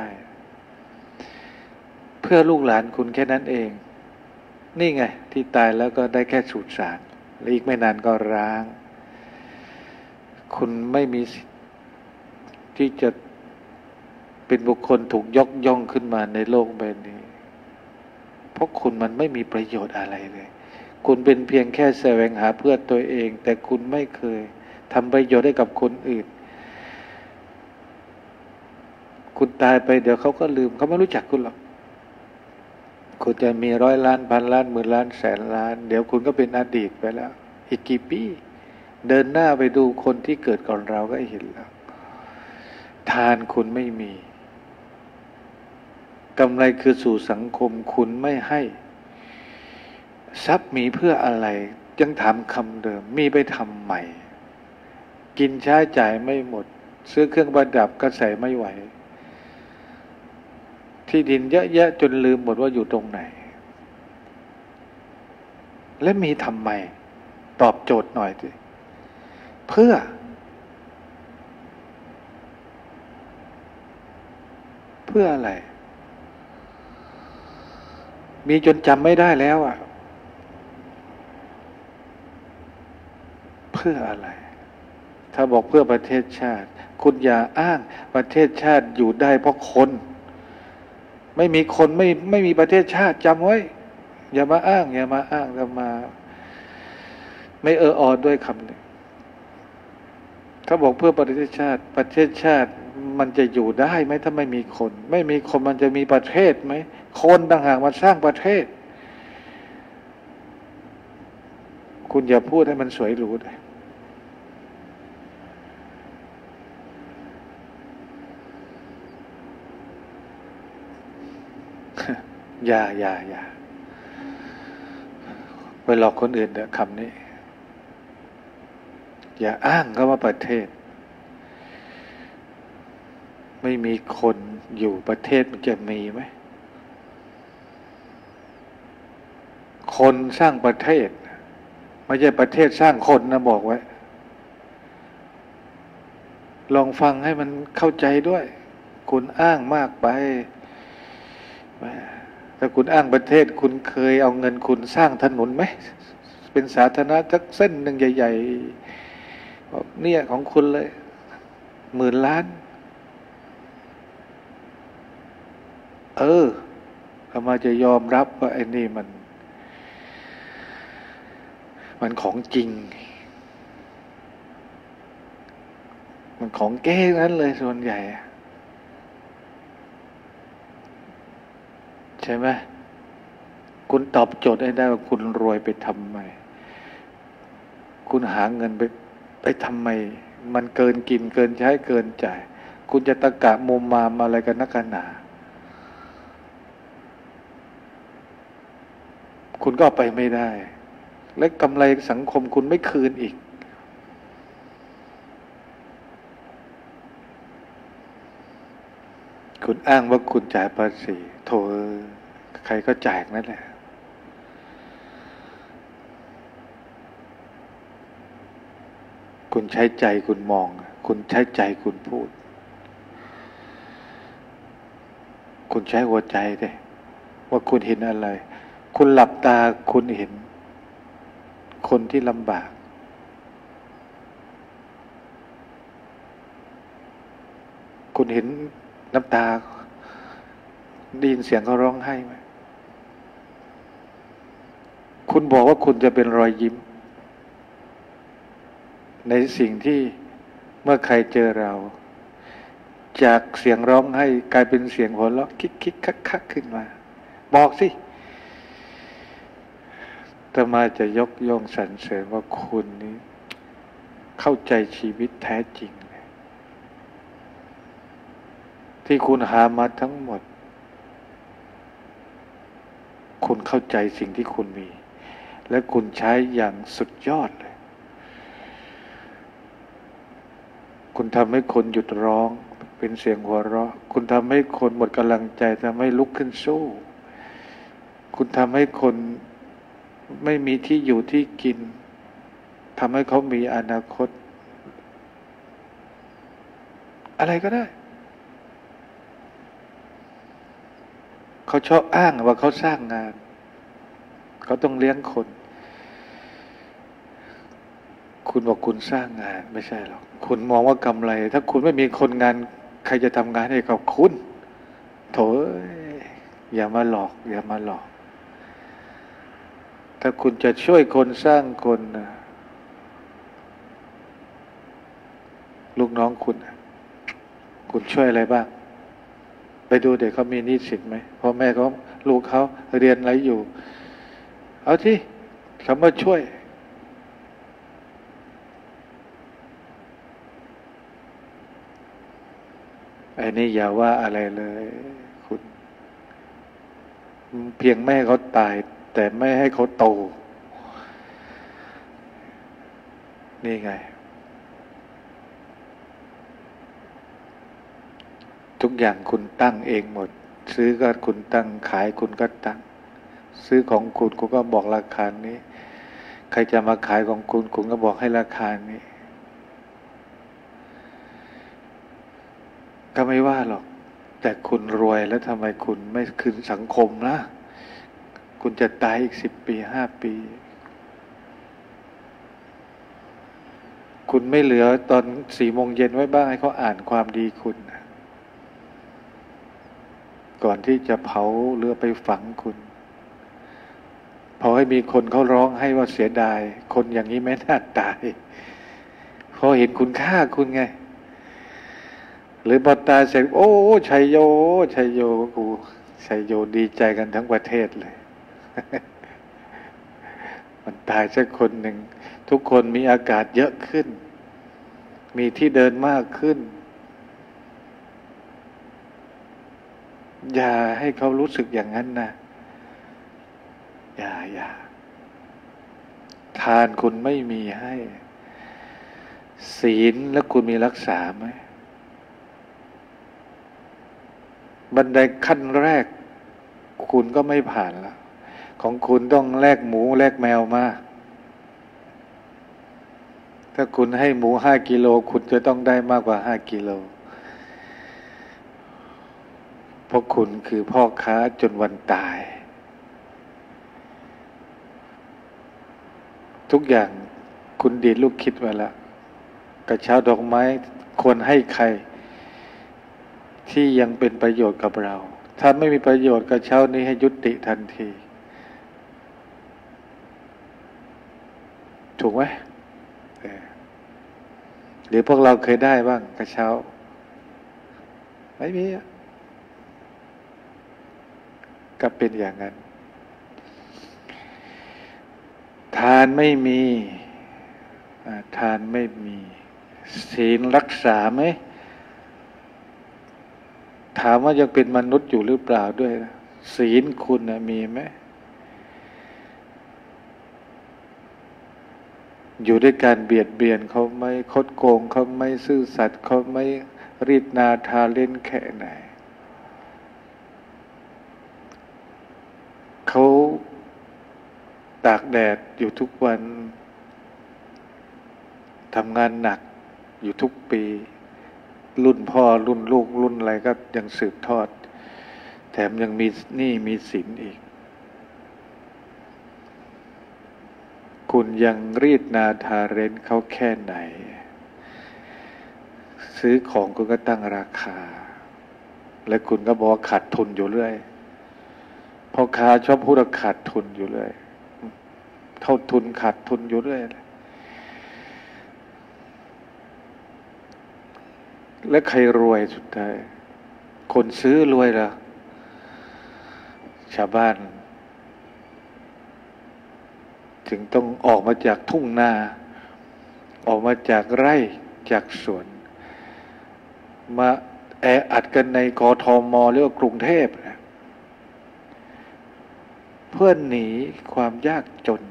Speaker 1: เพื่อลูกหลานคุณแค่นั้นเองนี่ไงที่ตายแล้วก็ได้แค่สูญสารและอีกไม่นานก็ร้างคุณไม่มีสิทธิ์ที่จะเป็นบุคคลถูกยกย่องขึ้นมาในโลกใบนี้เพราะคุณมันไม่มีประโยชน์อะไรเลยคุณเป็นเพียงแค่แสวงหาเพื่อตัวเองแต่คุณไม่เคยทำประโยชน์ให้กับคนอื่นคุณตายไปเดี๋ยวเขาก็ลืมเขาไม่รู้จักคุณหรอกคุณจะมี100 ล้านพันล้านหมื่นล้านแสนล้านเดี๋ยวคุณก็เป็นอดีตไปแล้วอีกกี่ปีเดินหน้าไปดูคนที่เกิดก่อนเราก็เห็นแล้วทานคุณไม่มีกำไรคือสู่สังคมคุณไม่ให้ทรัพย์มีเพื่ออะไรยังถามคำเดิมมีไปทำใหม่กินใช้จ่ายไม่หมดซื้อเครื่องประดับก็ใส่ไม่ไหวที่ดินเยอะแยะจนลืมหมดว่าอยู่ตรงไหนและมีทำไมตอบโจทย์หน่อยสิเพื่ออะไรมีจนจำไม่ได้แล้วเพื่ออะไรถ้าบอกเพื่อประเทศชาติคุณอย่าอ้างประเทศชาติอยู่ได้เพราะคนไม่มีคนไม่มีประเทศชาติจำไว้อย่ามาอ้างอย่ามาไม่ออด้วยคำนึงถ้าบอกเพื่อประเทศชาติมันจะอยู่ได้ไหมถ้าไม่มีคนมันจะมีประเทศไหมคนต่างหากมาสร้างประเทศคุณอย่าพูดให้มันสวยหรูเลยอย่าไปหลอกคนอื่นเด้อคำนี้อย่าอ้างก็ว่าประเทศไม่มีคนอยู่ประเทศมันจะมีไหมคนสร้างประเทศไม่ใช่ประเทศสร้างคนนะบอกไว้ลองฟังให้มันเข้าใจด้วยคุณอ้างมากไปถ้าคุณอ้างประเทศคุณเคยเอาเงินคุณสร้างถนนไหมเป็นสาธารณะสักเส้นหนึ่งใหญ่ๆเนี่ยของคุณเลย10,000,000,000อามาจะยอมรับว่าไอ้นี่มันของจริงมันของแก้นั้นเลยส่วนใหญ่ใช่ไหมคุณตอบโจทย์ได้ว่าคุณรวยไปทำไมคุณหาเงินไปทำไมมันเกินกินเกินใช้เกินจ่ายคุณจะตะกะมุมมามอะไรกันนักหนาคุณก็ไปไม่ได้และกำไรสังคมคุณไม่คืนอีกคุณอ้างว่าคุณจ่ายภาษีโถใครก็จ่ายนั่นแหละคุณใช้ใจคุณมองคุณใช้ใจคุณพูดคุณใช้หัวใจดิว่าคุณเห็นอะไรคุณหลับตาคุณเห็นคนที่ลำบากคุณเห็นน้ำตาได้ยินเสียงเขาร้องไห้ไหมคุณบอกว่าคุณจะเป็นรอยยิ้มในสิ่งที่เมื่อใครเจอเราจากเสียงร้องไห้กลายเป็นเสียงหัวเราะคิกคักขึ้นมาบอกสิอาตมาจะยกย่องสรรเสริญว่าคุณนี้เข้าใจชีวิตแท้จริงที่คุณหามาทั้งหมดคุณเข้าใจสิ่งที่คุณมีและคุณใช้อย่างสุดยอดเลยคุณทำให้คนหยุดร้องเป็นเสียงหัวเราะคุณทำให้คนหมดกำลังใจทำให้ลุกขึ้นสู้คุณทำให้คนไม่มีที่อยู่ที่กินทำให้เขามีอนาคตอะไรก็ได้เขาชอบอ้างว่าเขาสร้างงานเขาต้องเลี้ยงคนคุณบอกคุณสร้างงานไม่ใช่หรอกคุณมองว่ากำไรถ้าคุณไม่มีคนงานใครจะทำงานให้กับคุณโถอย่ามาหลอกอย่ามาหลอกถ้าคุณจะช่วยคนสร้างคนลูกน้องคุณช่วยอะไรบ้างไปดูเด็กเขามีหนี้สินไหมพ่อแม่เขาลูกเขาเรียนอะไรอยู่เอาที่เขามาช่วยไอ้นี่อย่าว่าอะไรเลยคุณเพียงแม่เขาตายแต่ไม่ให้เขาโตนี่ไงทุกอย่างคุณตั้งเองหมดซื้อก็คุณตั้งขายคุณก็ตั้งซื้อของคุณก็บอกราคานี้ใครจะมาขายของคุณก็บอกให้ราคานี้ก็ไม่ว่าหรอกแต่คุณรวยแล้วทำไมคุณไม่คืนสังคมนะคุณจะตายอีก10 ปี5 ปีคุณไม่เหลือตอน4 โมงเย็นไว้บ้างให้เขาอ่านความดีคุณก่อนที่จะเผาหรือไปฝังคุณพอให้มีคนเขาร้องให้ว่าเสียดายคนอย่างนี้ไม่น่าตายพอเห็นคุณค่าคุณไงหรือพอตายเสร็จโอ้ชัยโยชัยโยกูชัยโยดีใจกันทั้งประเทศเลย มันตายสักคนหนึ่งทุกคนมีอากาศเยอะขึ้นมีที่เดินมากขึ้นอย่าให้เขารู้สึกอย่างนั้นนะอย่าทานคุณไม่มีให้ศีลแล้วคุณมีรักษาไหมบันไดขั้นแรกคุณก็ไม่ผ่านแล้วของคุณต้องแลกหมูแลกแมวมาถ้าคุณให้หมู5 กิโลคุณจะต้องได้มากกว่า5 กิโลเพราะคุณคือพ่อค้าจนวันตายทุกอย่างคุณดีดลูกคิดไว้แล้วกระเช้าดอกไม้ควรให้ใครที่ยังเป็นประโยชน์กับเราถ้าไม่มีประโยชน์กระเช้านี้ให้ยุติทันทีถูกไหมหรือพวกเราเคยได้บ้างกระเช้าไม่มีก็เป็นอย่างนั้นทานไม่มีทานไม่มีศีลรักษาไหมถามว่ายังเป็นมนุษย์อยู่หรือเปล่าด้วยนะศีลคุณนะมีไหมอยู่ด้วยการเบียดเบียนเขาไม่คดโกงเขาไม่ซื่อสัตย์เขาไม่รีดนาทาเล่นแค่ไหนเขาตากแดดอยู่ทุกวันทำงานหนักอยู่ทุกปีรุ่นพ่อรุ่นลูกรุ่นอะไรก็ยังสืบทอดแถมยังมีหนี้มีสินอีกคุณยังรีดนาทาเร้นเขาแค่ไหนซื้อของคุณก็ตั้งราคาและคุณก็บอกขาดทุนอยู่เรื่อยพ่อค้าชอบพูดว่าขาดทุนอยู่เรื่อยเท่าทุนขาดทุนอยู่เรื่อยและใครรวยสุดท้ายคนซื้อรวยเหรอชาวบ้านถึงต้องออกมาจากทุ่งนาออกมาจากไร่จากสวนมาแออัดกันในกทมหรือว่ากรุงเทพเพื่อหนีความยากจน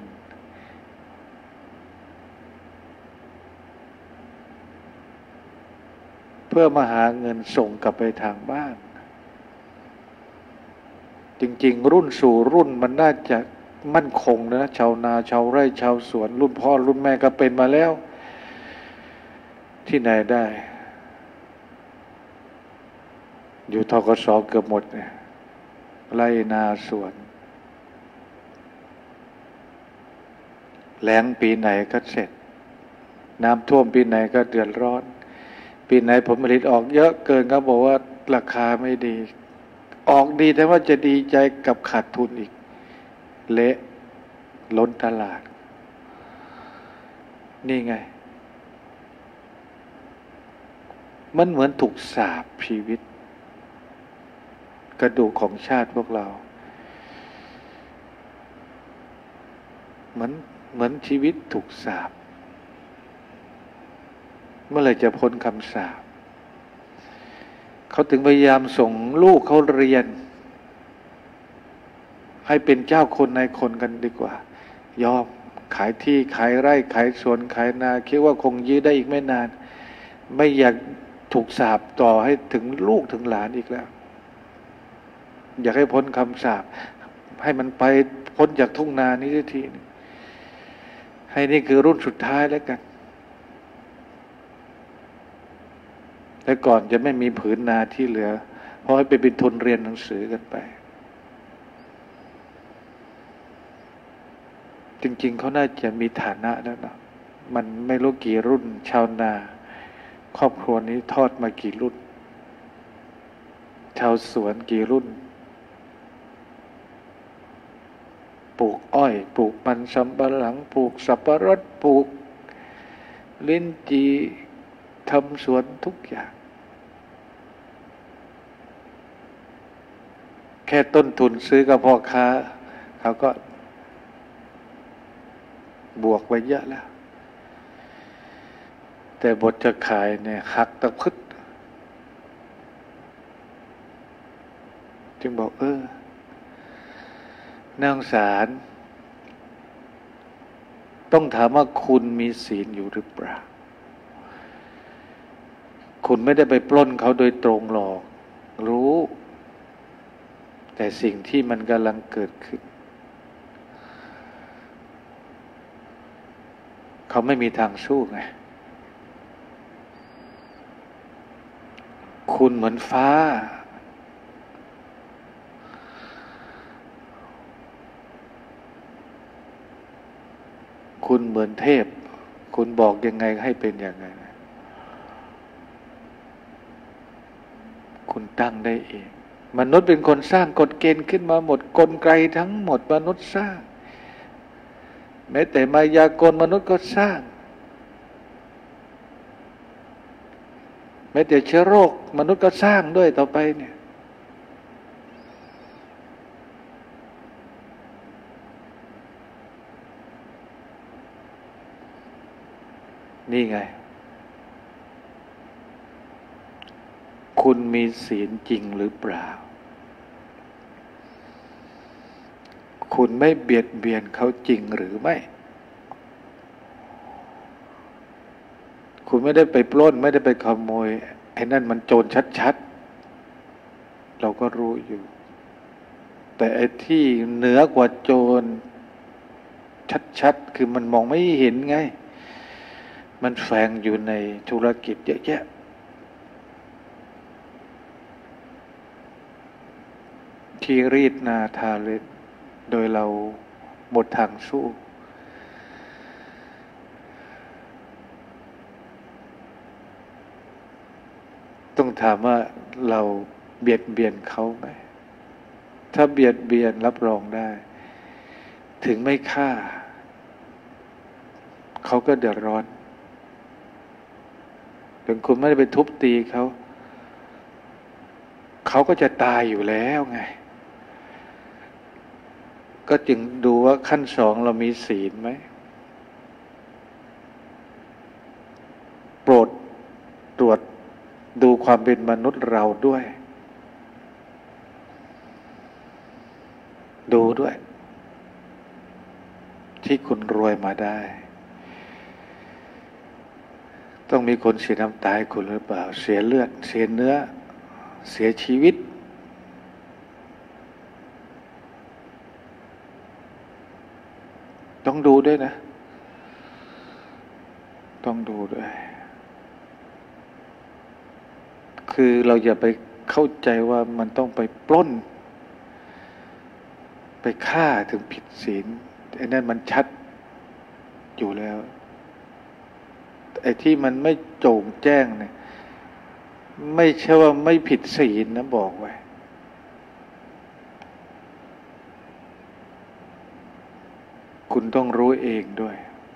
Speaker 1: เพื่อมาหาเงินส่งกลับไปทางบ้านจริงๆรุ่นสู่รุ่นมันน่าจะมั่นคงนะชาวนาชาวไร่ชาวสวนรุ่นพ่อรุ่นแม่ก็เป็นมาแล้วที่ไหนได้อยู่ธกส.เกือบหมดเนี่ยไร่นาสวนแล้งปีไหนก็เสร็จน้ำท่วมปีไหนก็เดือดร้อนปีไหนผลผลิตออกเยอะเกินก็บอกว่าราคาไม่ดีออกดีแต่ว่าจะดีใจกับขาดทุนอีกเละล้นตลาดนี่ไงมันเหมือนถูกสาปชีวิตกระดูกของชาติพวกเราเหมือนชีวิตถูกสาปเมื่อไหร่จะพ้นคำสาปเขาถึงพยายามส่งลูกเขาเรียนให้เป็นเจ้าคนนายคนกันดีกว่ายอมขายที่ขายไร่ขายสวนขายนาคิดว่าคงยื้อได้อีกไม่นานไม่อยากถูกสาปต่อให้ถึงลูกถึงหลานอีกแล้วอยากให้พ้นคำสาปให้มันไปพ้นจากทุ่งนานี้ทีนึงให้นี่คือรุ่นสุดท้ายแล้วกันและก่อนจะไม่มีผืนนาที่เหลือเพราะให้ไปเป็นทุนเรียนหนังสือกันไปจริงๆเขาน่าจะมีฐานะแล้วนะมันไม่รู้กี่รุ่นชาวนาครอบครัวนี้ทอดมากี่รุ่นชาวสวนกี่รุ่นปลูกอ้อยปลูกมันสำปะหลังปลูกสับปะรดปลูกลิ้นจี่ทำสวนทุกอย่างแค่ต้นทุนซื้อกับพ่อค้าเขาก็บวกไว้เยอะแล้วแต่บทจะขายเนี่ยหักตะพึดจึงบอกน่าสงสารต้องถามว่าคุณมีศีลอยู่หรือเปล่าคุณไม่ได้ไปปล้นเขาโดยตรงหรอกรู้แต่สิ่งที่มันกำลังเกิดขึ้นเขาไม่มีทางสู้ไงคุณเหมือนฟ้าคุณเหมือนเทพคุณบอกยังไงให้เป็นอย่างไงคุณตั้งได้เองมนุษย์เป็นคนสร้างกฎเกณฑ์ขึ้นมาหมดกลไกทั้งหมดมนุษย์สร้างแม้แต่มายากลมนุษย์ก็สร้างแม้แต่เชื้อโรคมนุษย์ก็สร้างด้วยต่อไปเนี่ยนี่ไงคุณมีศีลจริงหรือเปล่าคุณไม่เบียดเบียนเขาจริงหรือไม่คุณไม่ได้ไปปล้นไม่ได้ไปขโมยไอ้นั่นมันโจรชัดๆเราก็รู้อยู่แต่ไอ้ที่เหนือกว่าโจรชัดๆคือมันมองไม่เห็นไงมันแฝงอยู่ในธุรกิจเยอะแยะที่รีดนาทาเล็บโดยเราหมดทางสู้ต้องถามว่าเราเบียดเบียนเขาไหมถ้าเบียดเบียนรับรองได้ถึงไม่ฆ่าเขาก็เดือดร้อนถึงคุณไม่ได้ไปทุบตีเขาเขาก็จะตายอยู่แล้วไงก็จึงดูว่าขั้นสองเรามีศีลไหมโปรดตรวจดูความเป็นมนุษย์เราด้วยดูด้วยที่คุณรวยมาได้ต้องมีคนเสียน้ำตาให้คุณหรือเปล่าเสียเลือดเสียเนื้อเสียชีวิตต้องดูด้วยนะต้องดูด้วยคือเราอย่าไปเข้าใจว่ามันต้องไปปล้นไปฆ่าถึงผิดศีลไอ้นั่นมันชัดอยู่แล้วไอ้ที่มันไม่โจ่งแจ้งเนี่ยไม่ใช่ว่าไม่ผิดศีลนะบอกไว้คุณต้องรู้เองด้วย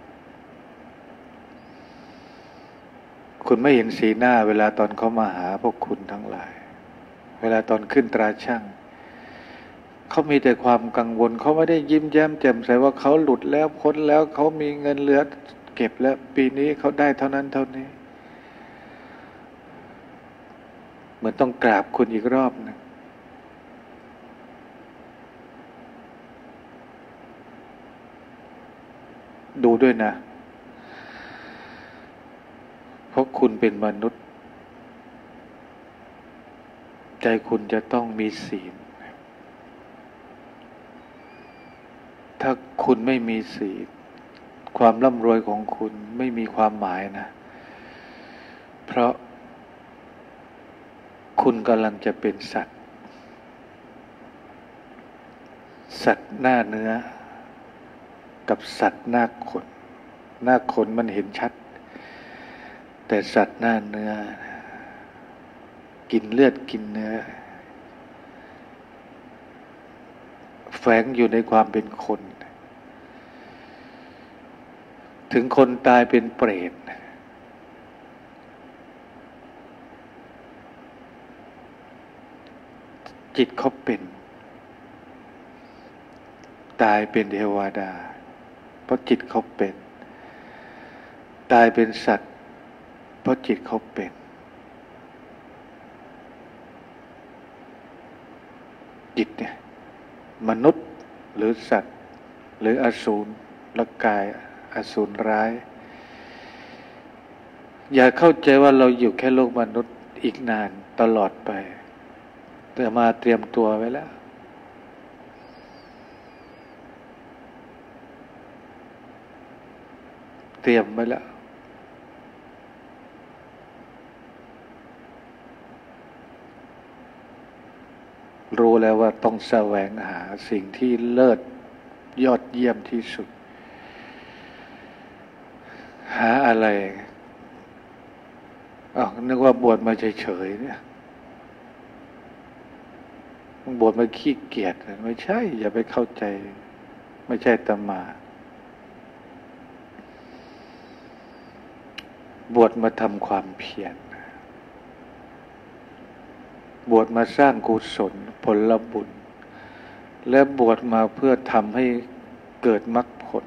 Speaker 1: คุณไม่เห็นสีหน้าเวลาตอนเขามาหาพวกคุณทั้งหลายเวลาตอนขึ้นตราชั่งเขามีแต่ความกังวลเขาไม่ได้ยิ้มแย้มแจ่มใสว่าเขาหลุดแล้วพ้นแล้วเขามีเงินเหลือเก็บแล้วปีนี้เขาได้เท่านั้นเท่านี้เหมือนต้องกราบคุณอีกรอบนึงดูด้วยนะเพราะคุณเป็นมนุษย์ใจคุณจะต้องมีศีลถ้าคุณไม่มีศีลความร่ำรวยของคุณไม่มีความหมายนะเพราะคุณกำลังจะเป็นสัตว์หน้าเนื้อกับสัตว์หน้าขนหน้าขนมันเห็นชัดแต่สัตว์หน้าเนื้อกินเลือดกินเนื้อแฝงอยู่ในความเป็นคนถึงคนตายเป็นเปรตจิตเขาเป็นตายเป็นเทวดาเพราะจิตเขาเป็นตายเป็นสัตว์เพราะจิตเขาเป็นจิตเนี่ยมนุษย์หรือสัตว์หรืออสูรละกายอสูรร้ายอย่าเข้าใจว่าเราอยู่แค่โลกมนุษย์อีกนานตลอดไปแต่มาเตรียมตัวไว้แล้วเตรียมไว้แล้วรู้แล้วว่าต้องแสวงหาสิ่งที่เลิศยอดเยี่ยมที่สุดหาอะไรนึกว่าบวชมาเฉยๆเนี่ยบวชมาขี้เกียจไม่ใช่อย่าไปเข้าใจไม่ใช่ตมาบวชมาทำความเพียรบวชมาสร้างกุศลผลบุญและบวชมาเพื่อทำให้เกิดมรรคผล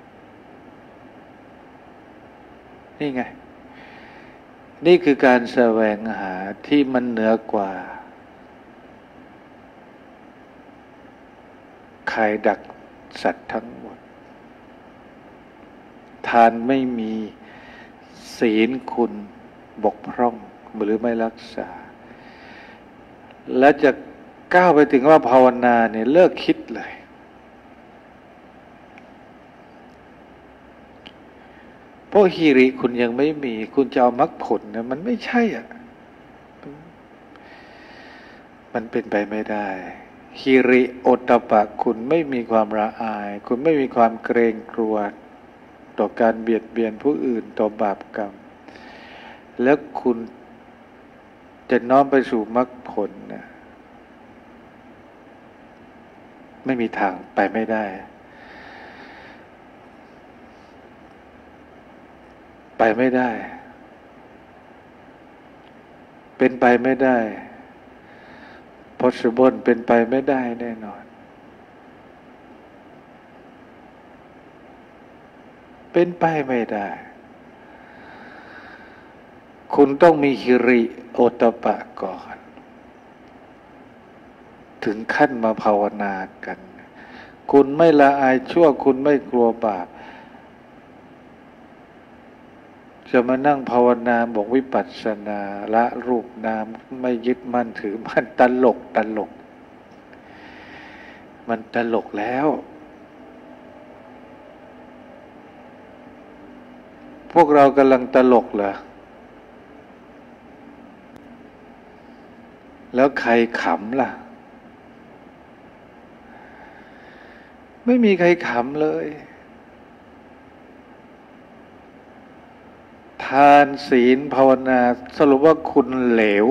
Speaker 1: นี่ไงนี่คือการแสวงหาที่มันเหนือกว่าใครดักสัตว์ทั้งหมดทานไม่มีศีลคุณบกพร่องหรือไม่รักษาและจะก้าวไปถึงว่าภาวนาเนี่ยเลิกคิดเลยเพราะฮิริคุณยังไม่มีคุณจะเอามรรคผลนะมันไม่ใช่อ่ะมันเป็นไปไม่ได้ฮิริโอตตัปปะคุณไม่มีความละอายคุณไม่มีความเกรงกลัวต่อการเบียดเบียนผู้อื่นต่อบาปกรรมแล้วคุณจะน้อมไปสู่มรรคผลนะไม่มีทางไปไม่ได้ไปไม่ได้เป็นไปไม่ได้ possible เป็นไปไม่ได้แน่นอนเป็นไปไม่ได้คุณต้องมีฮิริโอตตัปปะก่อนถึงขั้นมาภาวนากันคุณไม่ละอายชั่วคุณไม่กลัวบาปจะมานั่งภาวนาบอกวิปัสสนาละรูปนามไม่ยึดมั่นถือมั่นตลกมันตลกแล้วพวกเรากำลังตลกเหรอแล้วใครขำล่ะไม่มีใครขำเลยทานศีลภาวนาสรุปว่าคุณเหลว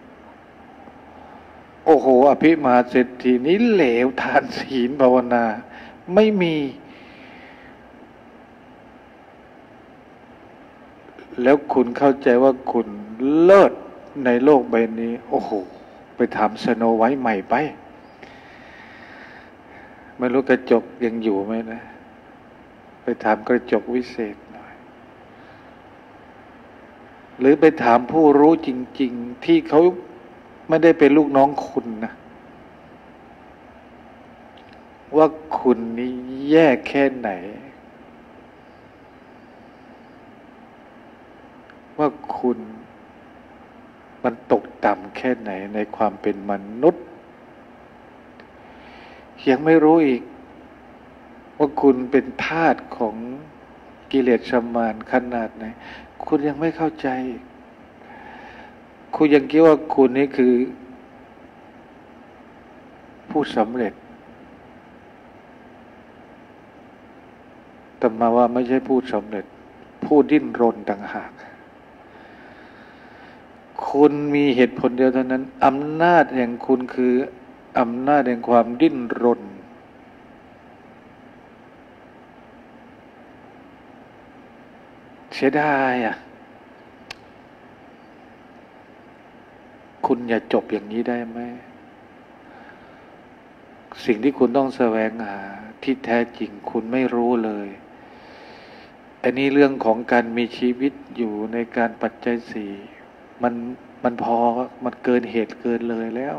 Speaker 1: โอ้โหอภิมหาเศรษฐีนี้เหลวทานศีลภาวนาไม่มีแล้วคุณเข้าใจว่าคุณเลิศในโลกใบนี้โอ้โหไปถามสโนไวท์ใหม่ไปไม่รู้กระจกยังอยู่ไหมนะไปถามกระจกวิเศษหน่อยหรือไปถามผู้รู้จริงๆที่เขาไม่ได้เป็นลูกน้องคุณนะว่าคุณนี่แย่แค่ไหนว่าคุณมันตกต่ำแค่ไหนในความเป็นมนุษย์ยังไม่รู้อีกว่าคุณเป็นทาสของกิเลสมารขนาดไหนคุณยังไม่เข้าใจคุณยังคิดว่าคุณนี่คือผู้สำเร็จแต่มาว่าไม่ใช่ผู้สำเร็จผู้ดิ้นรนต่างหากคุณมีเหตุผลเดียวเท่านั้นอำนาจแห่งคุณคืออำนาจแห่งความดิ้นรนเสียดายอ่ะคุณอย่าจบอย่างนี้ได้ไหมสิ่งที่คุณต้องแสวงหาที่แท้จริงคุณไม่รู้เลยอันนี้เรื่องของการมีชีวิตอยู่ในการปัจจัยสี่มันพอมันเกินเหตุเกินเลยแล้ว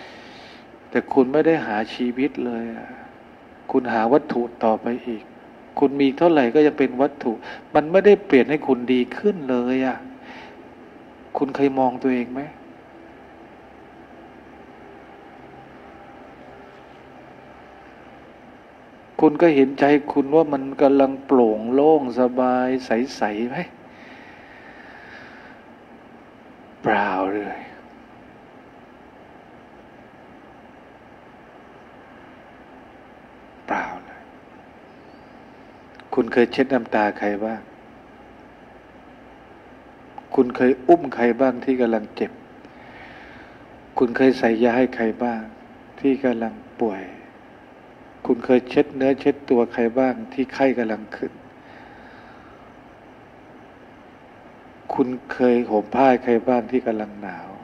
Speaker 1: แต่คุณไม่ได้หาชีวิตเลยคุณหาวัตถุต่อไปอีกคุณมีเท่าไหร่ก็ยังเป็นวัตถุมันไม่ได้เปลี่ยนให้คุณดีขึ้นเลยอ่ะคุณเคยมองตัวเองไหมคุณก็เห็นใจคุณว่ามันกำลังโปร่งโล่งสบายใสๆไหมเปล่าเลยเปล่าเลยคุณเคยเช็ดน้ำตาใครบ้างคุณเคยอุ้มใครบ้างที่กำลังเจ็บคุณเคยใส่ยาให้ใครบ้างที่กำลังป่วยคุณเคยเช็ดเนื้อเช็ดตัวใครบ้างที่ไข้กำลังขึ้นคุณเคยห่มผ้าใครบ้างที่กำลังหนาว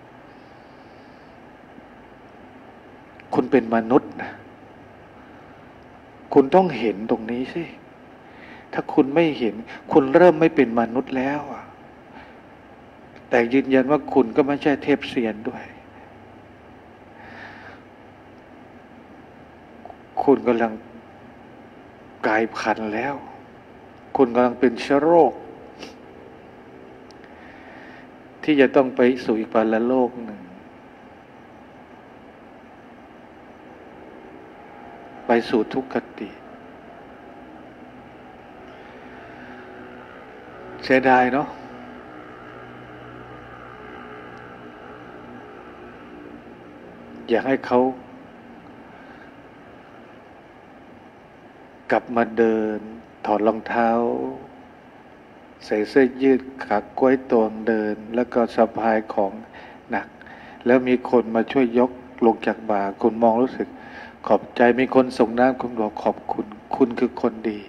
Speaker 1: คุณเป็นมนุษย์นะคุณต้องเห็นตรงนี้สิถ้าคุณไม่เห็นคุณเริ่มไม่เป็นมนุษย์แล้วแต่ยืนยันว่าคุณก็ไม่ใช่เทพเซียนด้วยคุณกำลังกลายพันธุ์แล้วคุณกำลังเป็นเชื้อโรคที่จะต้องไปสู่อีกปรโลกหนึ่งไปสู่ทุกขติเสียดายเนาะอยากให้เขากลับมาเดินถอดรองเท้าใส่เสื้อยืดขากล้วยตวงเดินแล้วก็สะพายของหนักแล้วมีคนมาช่วยยกลงจากบ่าคุณมองรู้สึกขอบใจมีคนส่งน้ำคุณบอกขอบคุณคุณคือคนดี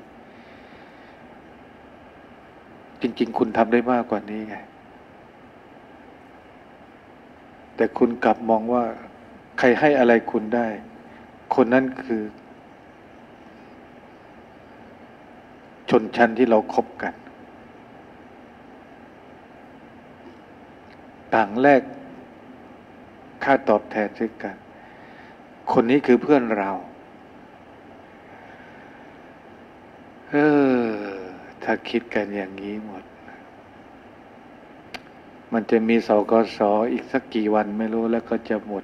Speaker 1: จริงๆคุณทำได้มากกว่านี้ไงแต่คุณกลับมองว่าใครให้อะไรคุณได้คนนั้นคือชนชั้นที่เราคบกันต่างแลกค่าตอบแทนด้วยกันคนนี้คือเพื่อนเราถ้าคิดกันอย่างนี้หมดมันจะมีสกส.อีกสักกี่วันไม่รู้แล้วก็จะหมด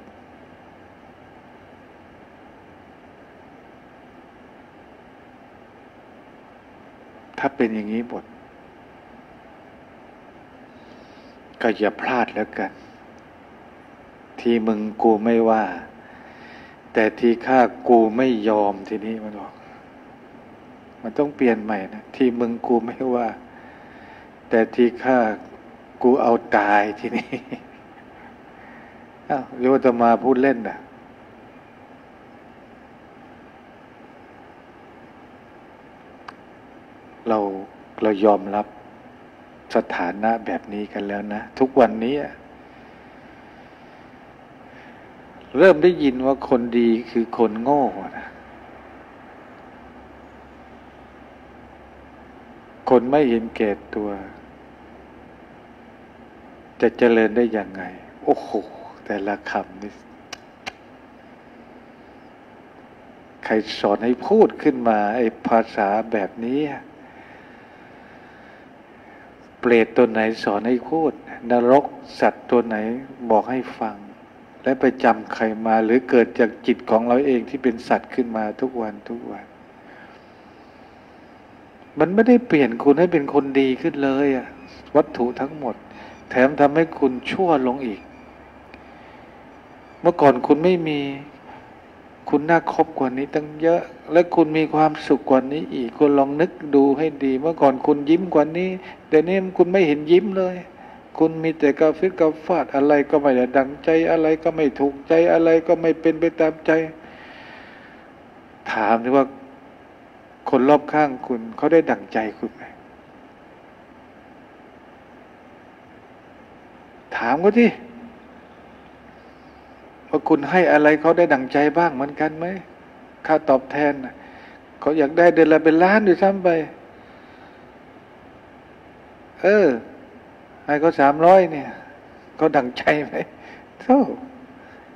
Speaker 1: ถ้าเป็นอย่างนี้หมดก็อย่าพลาดแล้วกันที่มึงกูไม่ว่าแต่ที่ข้ากูไม่ยอมทีนี้มันบอกมันต้องเปลี่ยนใหม่นะที่มึงกูไม่ว่าแต่ที่ข้ากูเอาตายทีนี้อ้าวหรือว่าจะมาพูดเล่นน่ะเรายอมรับสถานะแบบนี้กันแล้วนะทุกวันนี้เริ่มได้ยินว่าคนดีคือคนโง่นะคนไม่เห็นแก่ตัวจะเจริญได้ยังไงโอ้โหแต่ละคำนี่ใครสอนให้พูดขึ้นมาไอ้ภาษาแบบนี้เปรตตัวไหนสอนให้พูดนรกสัตว์ตัวไหนบอกให้ฟังและไปจำใครมาหรือเกิดจากจิตของเราเองที่เป็นสัตว์ขึ้นมาทุกวันมันไม่ได้เปลี่ยนคุณให้เป็นคนดีขึ้นเลยวัตถุทั้งหมดแถมทำให้คุณชั่วลงอีกเมื่อก่อนคุณไม่มีคุณน่าคบกว่านี้ตั้งเยอะและคุณมีความสุขกว่านี้อีกคุณลองนึกดูให้ดีเมื่อก่อนคุณยิ้มกว่านี้แต่นี่คุณไม่เห็นยิ้มเลยคุณมีแต่กาฟิดกาฟาดอะไรก็ไม่ได้ดังใจอะไรก็ไม่ถูกใจอะไรก็ไม่เป็นไปตามใจถามดิว่าคนรอบข้างคุณเขาได้ดังใจคุณไหมถามเขาที่ว่าคุณให้อะไรเขาได้ดังใจบ้างเหมือนกันไหมค่าตอบแทนเขาอยากได้เดือนละเป็นล้านด้วยซ้ำไปให้เขา300เนี่ยเขาดังใจไหมโธ่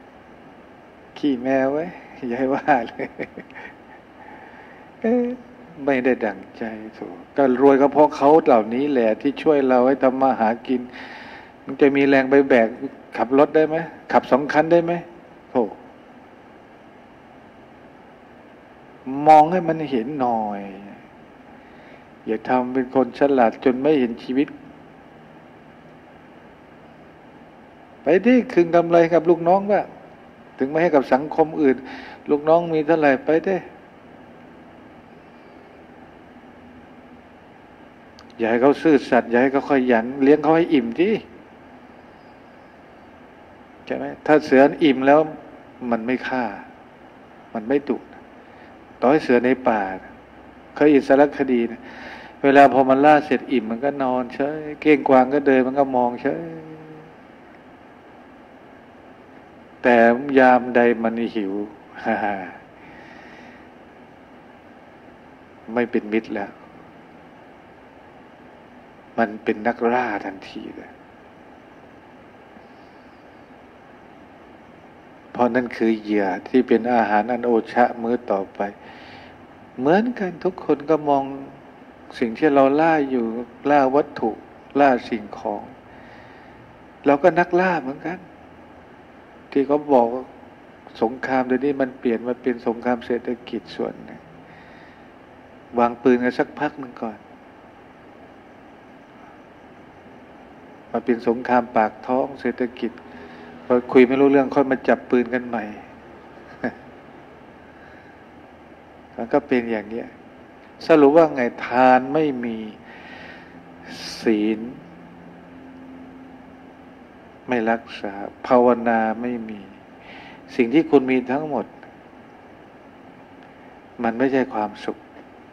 Speaker 1: ขี้แมวไว้อย่าให้ว่าเลยไม่ได้ดั่งใจโถก็รวยก็เพราะเขาเหล่านี้แหละที่ช่วยเราให้ทำมาหากินมันจะมีแรงไปแบกขับรถได้ไหมขับ2 คันได้ไหมโถมองให้มันเห็นหน่อยอย่าทำเป็นคนฉลาดจนไม่เห็นชีวิตไปดิคืนกำไรกับลูกน้องบ้างถึงไม่ให้กับสังคมอื่นลูกน้องมีเท่าไหร่ไปดิอย่าให้เขาซื่อสัตย์อย่าให้เขาขยันเลี้ยงเขาให้อิ่มดิใช่ไหมถ้าเสืออิ่มแล้วมันไม่ฆ่ามันไม่ดุต่อให้เสือในป่าเคยอิสารคดีนะเวลาพอมันล่าเสร็จอิ่มมันก็นอนเฉยเก้งกวางก็เดินมันก็มองเฉยแต่ยามใดมันหิว ไม่เป็นมิตรแล้วมันเป็นนักล่าทันทีเลยเพราะนั่นคือเหยื่อที่เป็นอาหารอันโอชะมื้อต่อไปเหมือนกันทุกคนก็มองสิ่งที่เราล่าอยู่ล่าวัตถุล่าสิ่งของเราก็นักล่าเหมือนกันที่เขาบอกสงครามเดี๋ยวนี้มันเปลี่ยนมาเป็นสงครามเศรษฐกิจส่วนหนึ่งวางปืนกันสักพักหนึ่งก่อนมาเป็นสงครามปากท้องเศรษฐกิจพอคุยไม่รู้เรื่องค่อยมาจับปืนกันใหม่ มันก็เป็นอย่างนี้สรุปว่าไงทานไม่มีศีลไม่รักษาภาวนาไม่มีสิ่งที่คุณมีทั้งหมดมันไม่ใช่ความสุข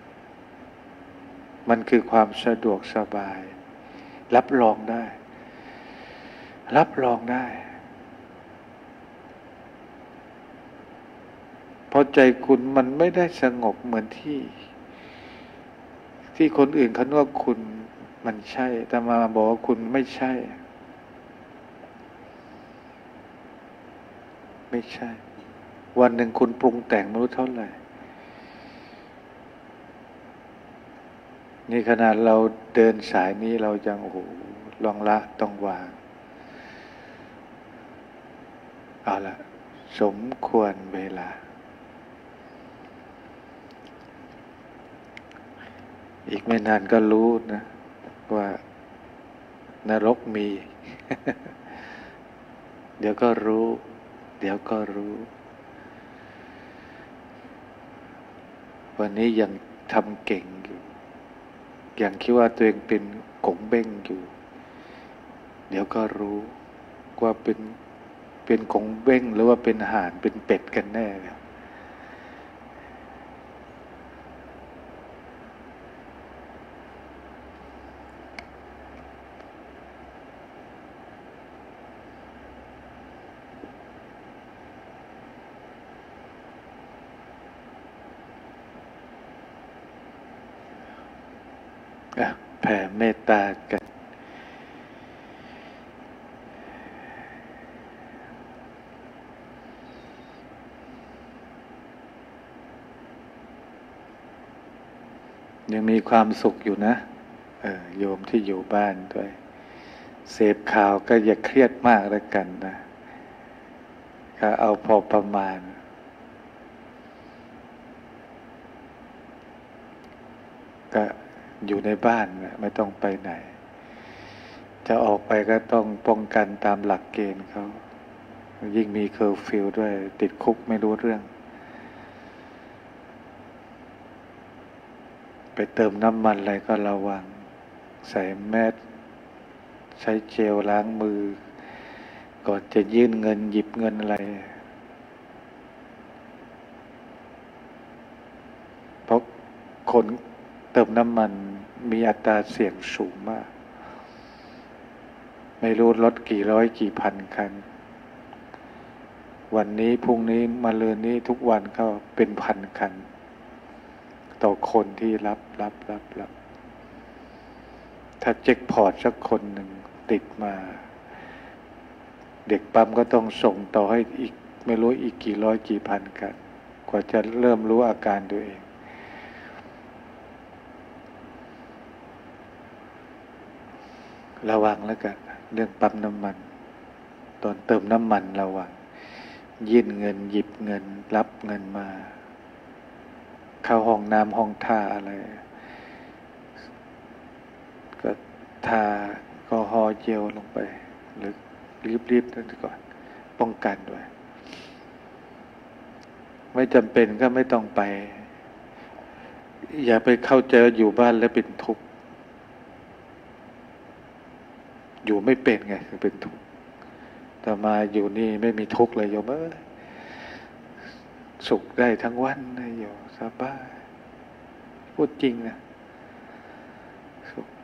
Speaker 1: มันคือความสะดวกสบายรับรองได้รับรองได้เพราะใจคุณมันไม่ได้สงบเหมือนที่คนอื่นเขาว่าคุณมันใช่แต่มาบอกว่าคุณไม่ใช่ไม่ใช่วันหนึ่งคุณปรุงแต่งไม่รู้เท่าไหร่นี่ขนาดเราเดินสายนี้เรายังโอ้โหลองละต้องวางเอาละสมควรเวลาอีกไม่นานก็รู้นะว่านรกมี เดี๋ยวก็รู้เดี๋ยวก็รู้วันนี้ยังทำเก่งอยู่ยังคิดว่าตัวเองเป็นกงเบ้งอยู่เดี๋ยวก็รู้ว่าเป็นกงเบ้งหรือว่าเป็นห่านเป็นเป็ดกันแน่แผ่เมตตากันยังมีความสุขอยู่นะโยมที่อยู่บ้านด้วยเสพข่าวก็อย่าเครียดมากแล้วกันนะก็เอาพอประมาณก็อยู่ในบ้านไม่ต้องไปไหนจะออกไปก็ต้องป้องกันตามหลักเกณฑ์เขายิ่งมีเคอร์ฟิวด้วยติดคุกไม่รู้เรื่องไปเติมน้ำมันอะไรก็ระวังใส่แมสใช้เจลล้างมือก่อนจะยื่นเงินหยิบเงินอะไรเพราะคนเติมน้ำมันมีอัตราเสี่ยงสูงมากไม่รู้รถกี่ร้อยกี่พันคันวันนี้พรุ่งนี้มะรืนนี้ทุกวันก็เป็นพันคันต่อคนที่รับถ้าแจ็คพอตสักคนหนึ่งติดมาเด็กปั๊มก็ต้องส่งต่อให้อีกไม่รู้อีกกี่ร้อยกี่พันกันกว่าจะเริ่มรู้อาการตัวเองระวังแล้วกันเรื่องปั๊มน้ำมันตอนเติมน้ำมันระวังยื่นเงินหยิบเงินรับเงินมาเข้าห้องน้ำห้องท่าอะไรก็ทาแอลกอฮอล์เจลลงไปหรือรีบๆนั่นก่อนป้องกันด้วยไม่จำเป็นก็ไม่ต้องไปอย่าไปเข้าใจอยู่บ้านแล้วเป็นทุกข์อยู่ไม่เป็นไงคือเป็นทุกข์แต่มาอยู่นี่ไม่มีทุกข์เลยโยมสุขได้ทั้งวันนะโยมสบายพูดจริงนะสุข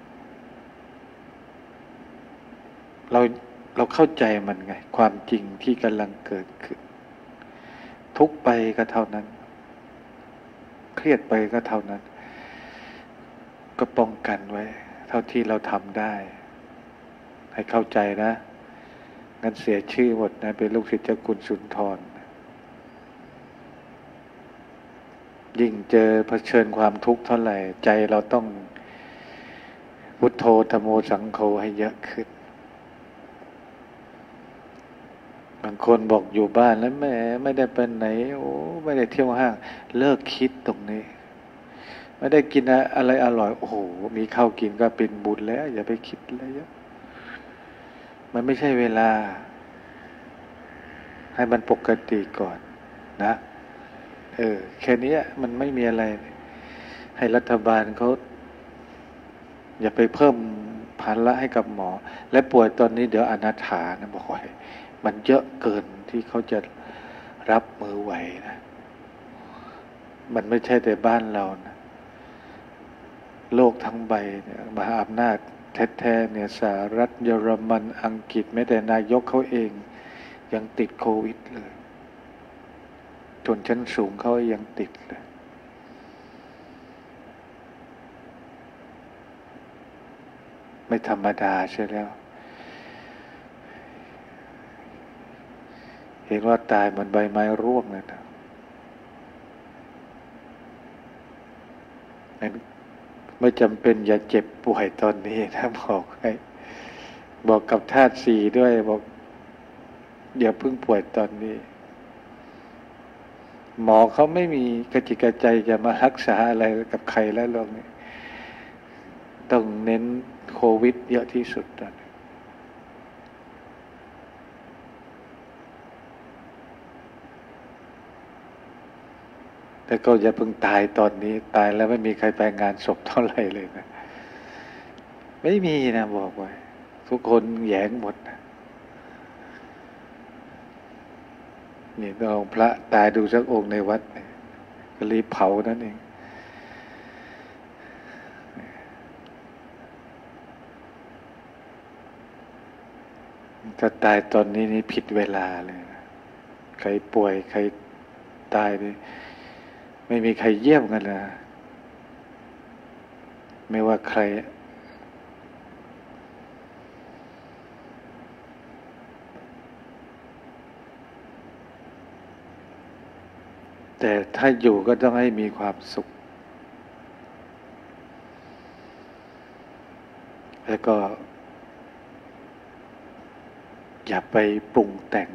Speaker 1: เราเข้าใจมันไงความจริงที่กำลังเกิดขึ้นทุกข์ไปก็เท่านั้นเครียดไปก็เท่านั้นก็ป้องกันไว้เท่าที่เราทำได้ให้เข้าใจนะงั้นเสียชื่อหมดนะเป็นลูกศิษย์เจ้าคุณสุนทรยิ่งเจอเผชิญความทุกข์เท่าไหร่ใจเราต้องพุทโธธัมโมสังโฆให้เยอะขึ้นบางคนบอกอยู่บ้านแล้วแม่ไม่ได้ไปไหนโอ้ไม่ได้เที่ยวห้างเลิกคิดตรงนี้ไม่ได้กินอะไรอร่อยโอ้โหมีข้าวกินก็เป็นบุญแล้วอย่าไปคิดอะไรเยอะมันไม่ใช่เวลาให้มันปกติก่อนนะแค่นี้มันไม่มีอะไรให้รัฐบาลเขาอย่าไปเพิ่มภาระให้กับหมอและป่วยตอนนี้เดี๋ยวอนาถานะบอกไว้มันเยอะเกินที่เขาจะรับมือไหวนะมันไม่ใช่แต่บ้านเรานะโลกทั้งใบเนี่ยมหาอำนาจแท้ๆเนี่ยสหรัฐเยอรมันอังกฤษแม้แต่นายกเขาเองยังติดโควิดเลยชนชั้นสูงเขายังติดเลยไม่ธรรมดาใช่แล้วเห็นว่าตายเหมือนใบไม้ร่วงเลยนะไม่จำเป็นอย่าเจ็บป่วยตอนนี้นะบอกกับธาตุสี่ด้วยบอกอย่าเพิ่งป่วยตอนนี้หมอเขาไม่มีกระจิกกระใจจะมารักษาอะไรกับใครแล้วโลกนี้ต้องเน้นโควิดเยอะที่สุดตอนนี้แต่ก็อย่าเพิ่งตายตอนนี้ตายแล้วไม่มีใครไปงานศพเท่าไหร่เลยนะไม่มีนะบอกไว้ทุกคนแหยงหมดนะนี่ต้องพระตายดูสักองค์ในวัดเนี่ยก็รีบเผานั่นเองถ้าตายตอนนี้นี่ผิดเวลาเลยนะใครป่วยใครตายนี่ไม่มีใครเยี่ยมกันนะไม่ว่าใครแต่ถ้าอยู่ก็ต้องให้มีความสุขแล้วก็อย่าไปปรุงแต่ง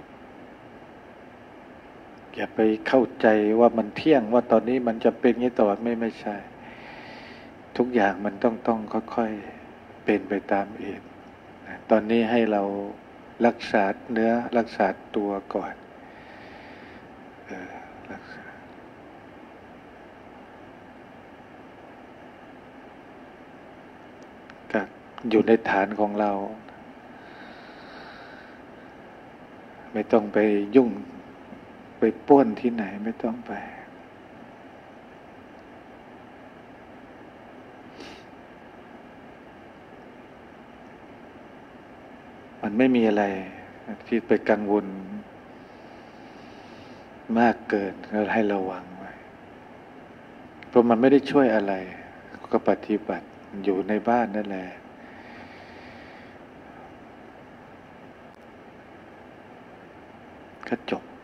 Speaker 1: อย่าไปเข้าใจว่ามันเที่ยงว่าตอนนี้มันจะเป็นอย่างนี้ตลอดไม่ใช่ทุกอย่างมันต้องค่อยๆเป็นไปตามเองตอนนี้ให้เรารักษาเนื้อรักษาตัวก่อนรักษาก็อยู่ในฐานของเราไม่ต้องไปยุ่งไปป้วนที่ไหนไม่ต้องไปมันไม่มีอะไรที่ไปกังวลมากเกินเราให้ระวังไว้เพราะมันไม่ได้ช่วยอะไรก็ปฏิบัติอยู่ในบ้านนั่นแหละก็จบ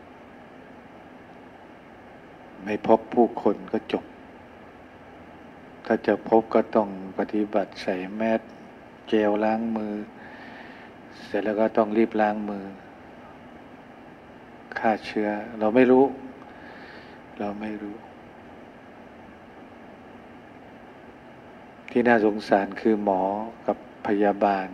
Speaker 1: ไม่พบผู้คนก็จบถ้าจะพบก็ต้องปฏิบัติใส่แมสเจลล้างมือเสร็จแล้วก็ต้องรีบล้างมือฆ่าเชื้อเราไม่รู้ที่น่าสงสารคือหมอกับพยาบาล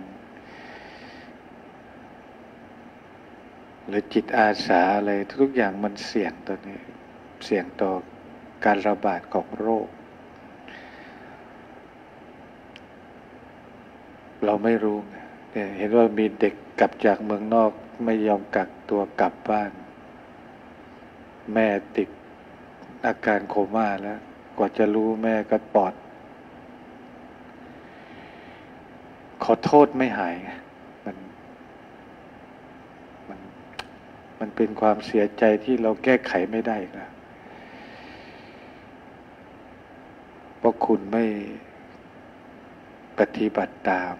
Speaker 1: หรือจิตอาสาอะไรทุกอย่างมันเสี่ยงตอนนี้เสี่ยงต่อการระบาดของโรคเราไม่รู้ไงเห็นว่ามีเด็กกลับจากเมืองนอกไม่ยอมกักตัวกลับบ้านแม่ติดอาการโคม่าแล้วกว่าจะรู้แม่ก็ปอดขอโทษไม่หายมันเป็นความเสียใจที่เราแก้ไขไม่ได้อีกแล้วเพราะคุณไม่ปฏิบัติตาม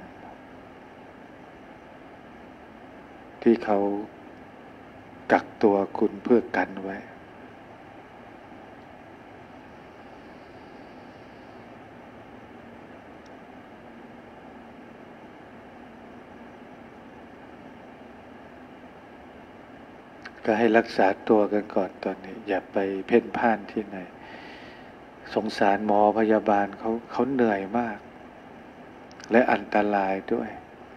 Speaker 1: ที่เขากักตัวคุณเพื่อกันไว้ก็ให้รักษาตัวกันก่อนตอนนี้อย่าไปเพ่นพ่านที่ไหนสงสารหมอพยาบาลเขาเหนื่อยมากและอันตรายด้วย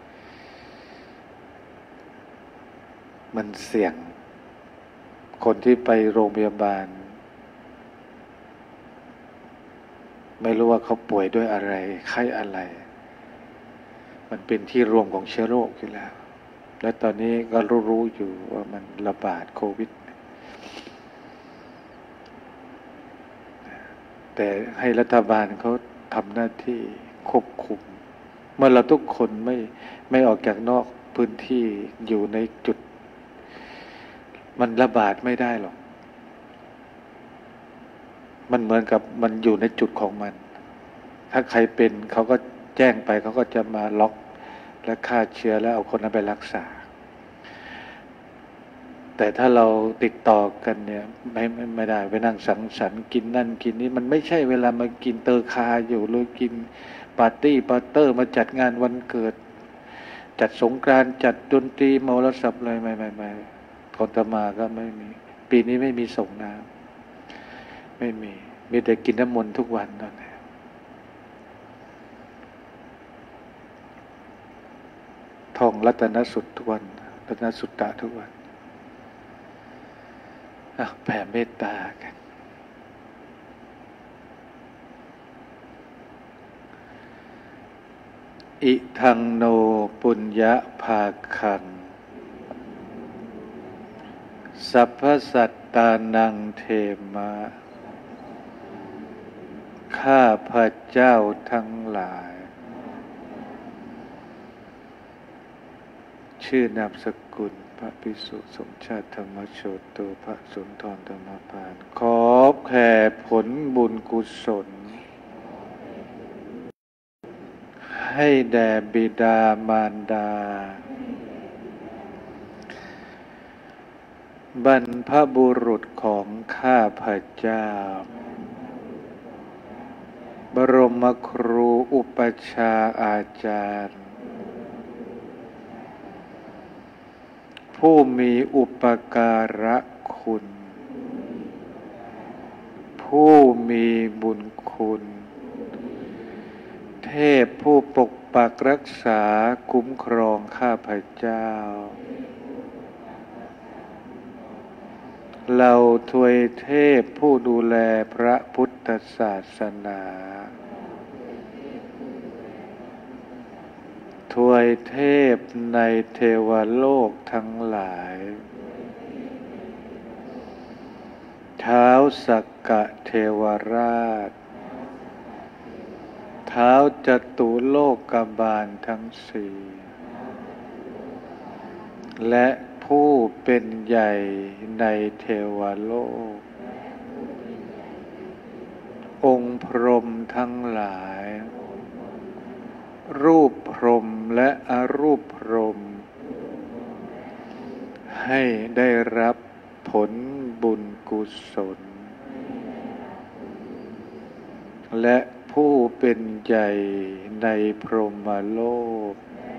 Speaker 1: มันเสี่ยงคนที่ไปโรงพยาบาลไม่รู้ว่าเขาป่วยด้วยอะไรไข้อะไรมันเป็นที่รวมของเชื้อโรคอยู่แล้วและตอนนี้ก็รู้อยู่ว่ามันระบาดโควิดแต่ให้รัฐบาลเขาทำหน้าที่ควบคุมเมื่อเราทุกคนไม่ออกจากนอกพื้นที่อยู่ในจุดมันระบาดไม่ได้หรอกมันเหมือนกับมันอยู่ในจุดของมันถ้าใครเป็นเขาก็แจ้งไปเขาก็จะมาล็อกและฆ่าเชื้อแล้วเอาคนนั้นไปรักษาแต่ถ้าเราติดต่อกันเนี่ยไม่ได้ไปนั่งสังสรรค์กินนั่นกินนี้มันไม่ใช่เวลามากินเตอคาอยู่หรือกินปาร์ตี้ปาร์เตอร์มาจัดงานวันเกิดจัดสงกรานต์จัดดนตรีมอลสับเลยไม่คนตมาก็ไม่มีปีนี้ไม่มีส่งน้ำไม่มีแต่กินน้ำมนต์ทุกวันตอนนี้ท่องรัตนสุตทุกวันรัตนสุตตะทุกวันแผ่เมตตากันอิทังโนปุญญภาคังสัพพสัตตานังเทมะข้าพระเจ้าทั้งหลายชื่อนามสกุลพระภิกษุสมชาติธรรมโชติพระสุนทรธรรมปานขอแผ่ผลบุญกุศลให้แด่บิดามารดาบรรพบุรุษของข้าพเจ้าบรมครูอุปัชฌาย์อาจารย์ผู้มีอุปการะคุณผู้มีบุญคุณเทพผู้ปกปักรักษาคุ้มครองข้าพเจ้าเหล่าทวยเทพผู้ดูแลพระพุทธศาสนาทวยเทพในเทวโลกทั้งหลายท้าวสักกะเทวราชท้าวจตุโลกบาลทั้งสี่และผู้เป็นใหญ่ในเทวโลกองค์พรหมทั้งหลายรูปพรหมและอรูปพรหมให้ได้รับผลบุญกุศลและผผู้เป็นใหญ่ในพรหมโลก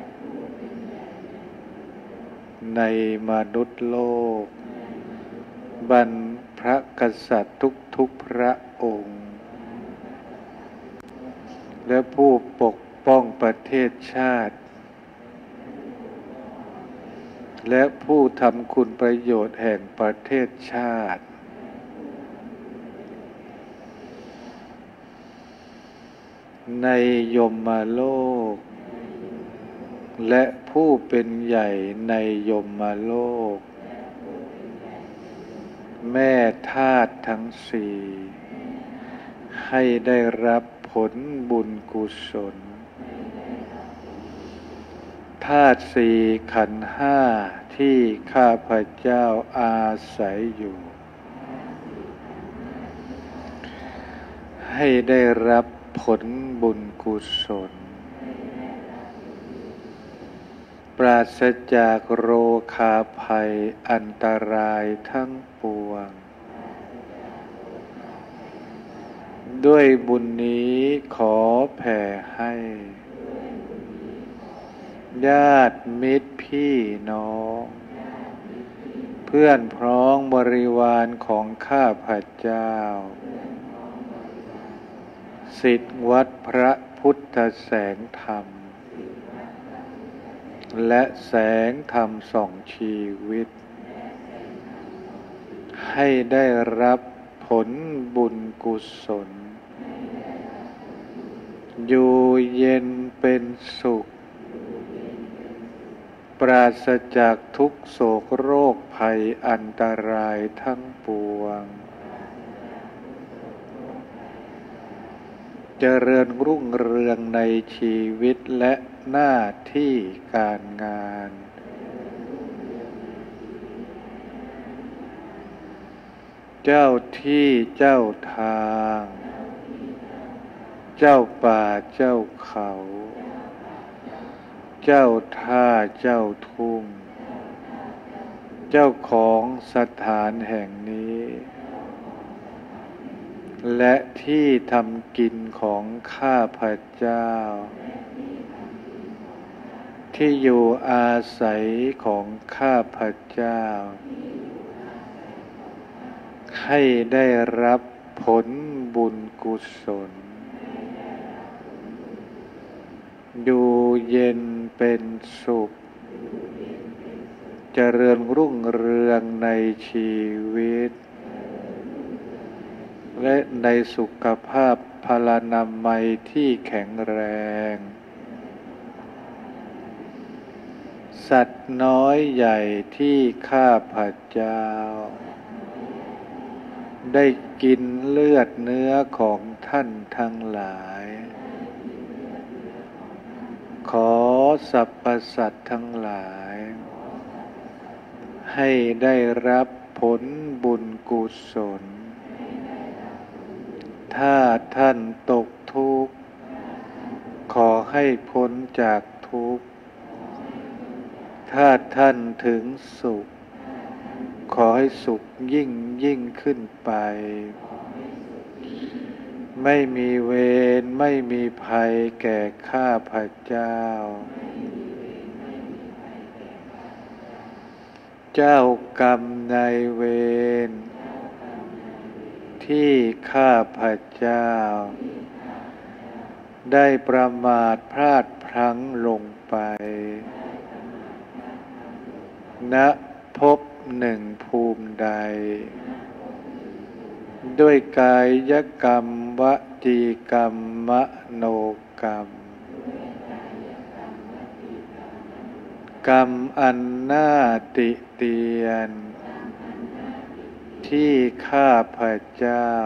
Speaker 1: ในมนุษย์โลกบรรพกษัตริย์ทุกพระองค์และผู้ปกป้องประเทศชาติและผู้ทำคุณประโยชน์แห่งประเทศชาติในยมโลกและผู้เป็นใหญ่ในยมโลกแม่ธาตุทั้งสี่ให้ได้รับผลบุญกุศลธาตุสี่ขันธ์ห้าที่ข้าพเจ้าอาศัยอยู่ให้ได้รับผลบุญกุศลปราศจากโรคาภัยอันตรายทั้งปวงด้วยบุญนี้ขอแผ่ให้ญาติมิตรพี่น้องเพื่อนพ้องบริวารของข้าพเจ้าศิษย์วัดพระพุทธแสงธรรมและแสงธรรมส่องชีวิตให้ได้รับผลบุญกุศลอยู่เย็นเป็นสุขปราศจากทุกโศกโรคภัยอันตรายทั้งปวงเจริญรุ่งเรืองในชีวิตและหน้าที่การงานเจ้าที่เจ้าทางเจ้าป่าเจ้าเขาเจ้าท่าเจ้าทุ่งเจ้าของสถานแห่งนี้และที่ทำกินของข้าพเจ้าที่อยู่อาศัยของข้าพเจ้าให้ได้รับผลบุญกุศลอยู่เย็นเป็นสุขเจริญรุ่งเรืองในชีวิตและในสุขภาพพลานามัยที่แข็งแรงสัตว์น้อยใหญ่ที่ข้าพเจ้าได้กินเลือดเนื้อของท่านทั้งหลายขอสรรพสัตว์ทั้งหลายให้ได้รับผลบุญกุศลถ้าท่านตกทุกข์ขอให้พ้นจากทุกข์ถ้าท่านถึงสุขขอให้สุขยิ่งขึ้นไปไม่มีเวรไม่มีภัยแก่ข้าพเจ้าเจ้ากรรมนายเวรที่ข้าพเจ้าได้ประมาทพลาดพลั้งลงไปณภพหนึ่งภูมิใดด้วยกายกรรมวจีกรรมมโนกรรมกรรมอันน่าติเตียนที่ข้าพเจ้า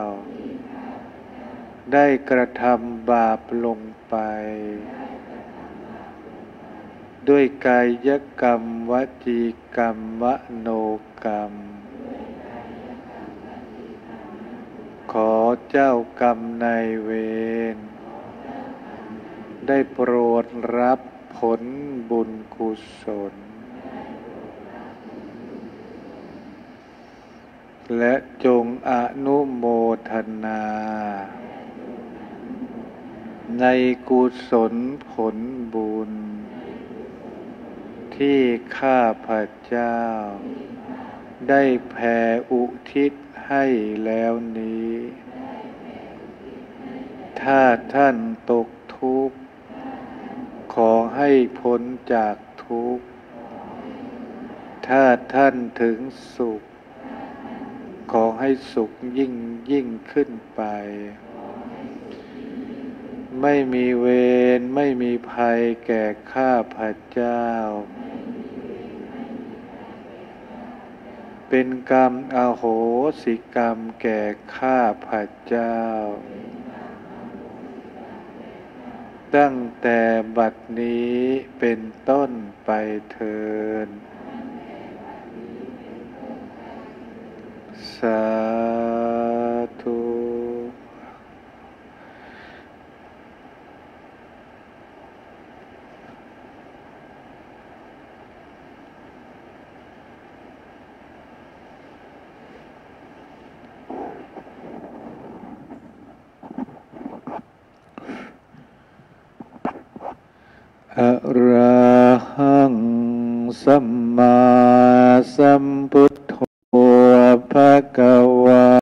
Speaker 1: ได้กระทำบาปลงไปด้วยกายกรรมวจีกรรมมโนกรรมขอเจ้ากรรมนายเวรได้โปรดรับผลบุญกุศลและจงอนุโมทนาในกุศลผลบุญที่ข้าพเจ้าได้แผ่อุทิศให้แล้วนี้ถ้าท่านตกทุกข์ขอให้พ้นจากทุกข์ถ้าท่านถึงสุขขอให้สุขยิ่งยิ่งขึ้นไปไม่มีเวรไม่มีภัยแก่ข้าพเจ้าเป็นกรรมอโหสิกรรมแก่ข้าพเจ้าตั้งแต่บัดนี้เป็นต้นไปเถิดสาธุอะระหังสัม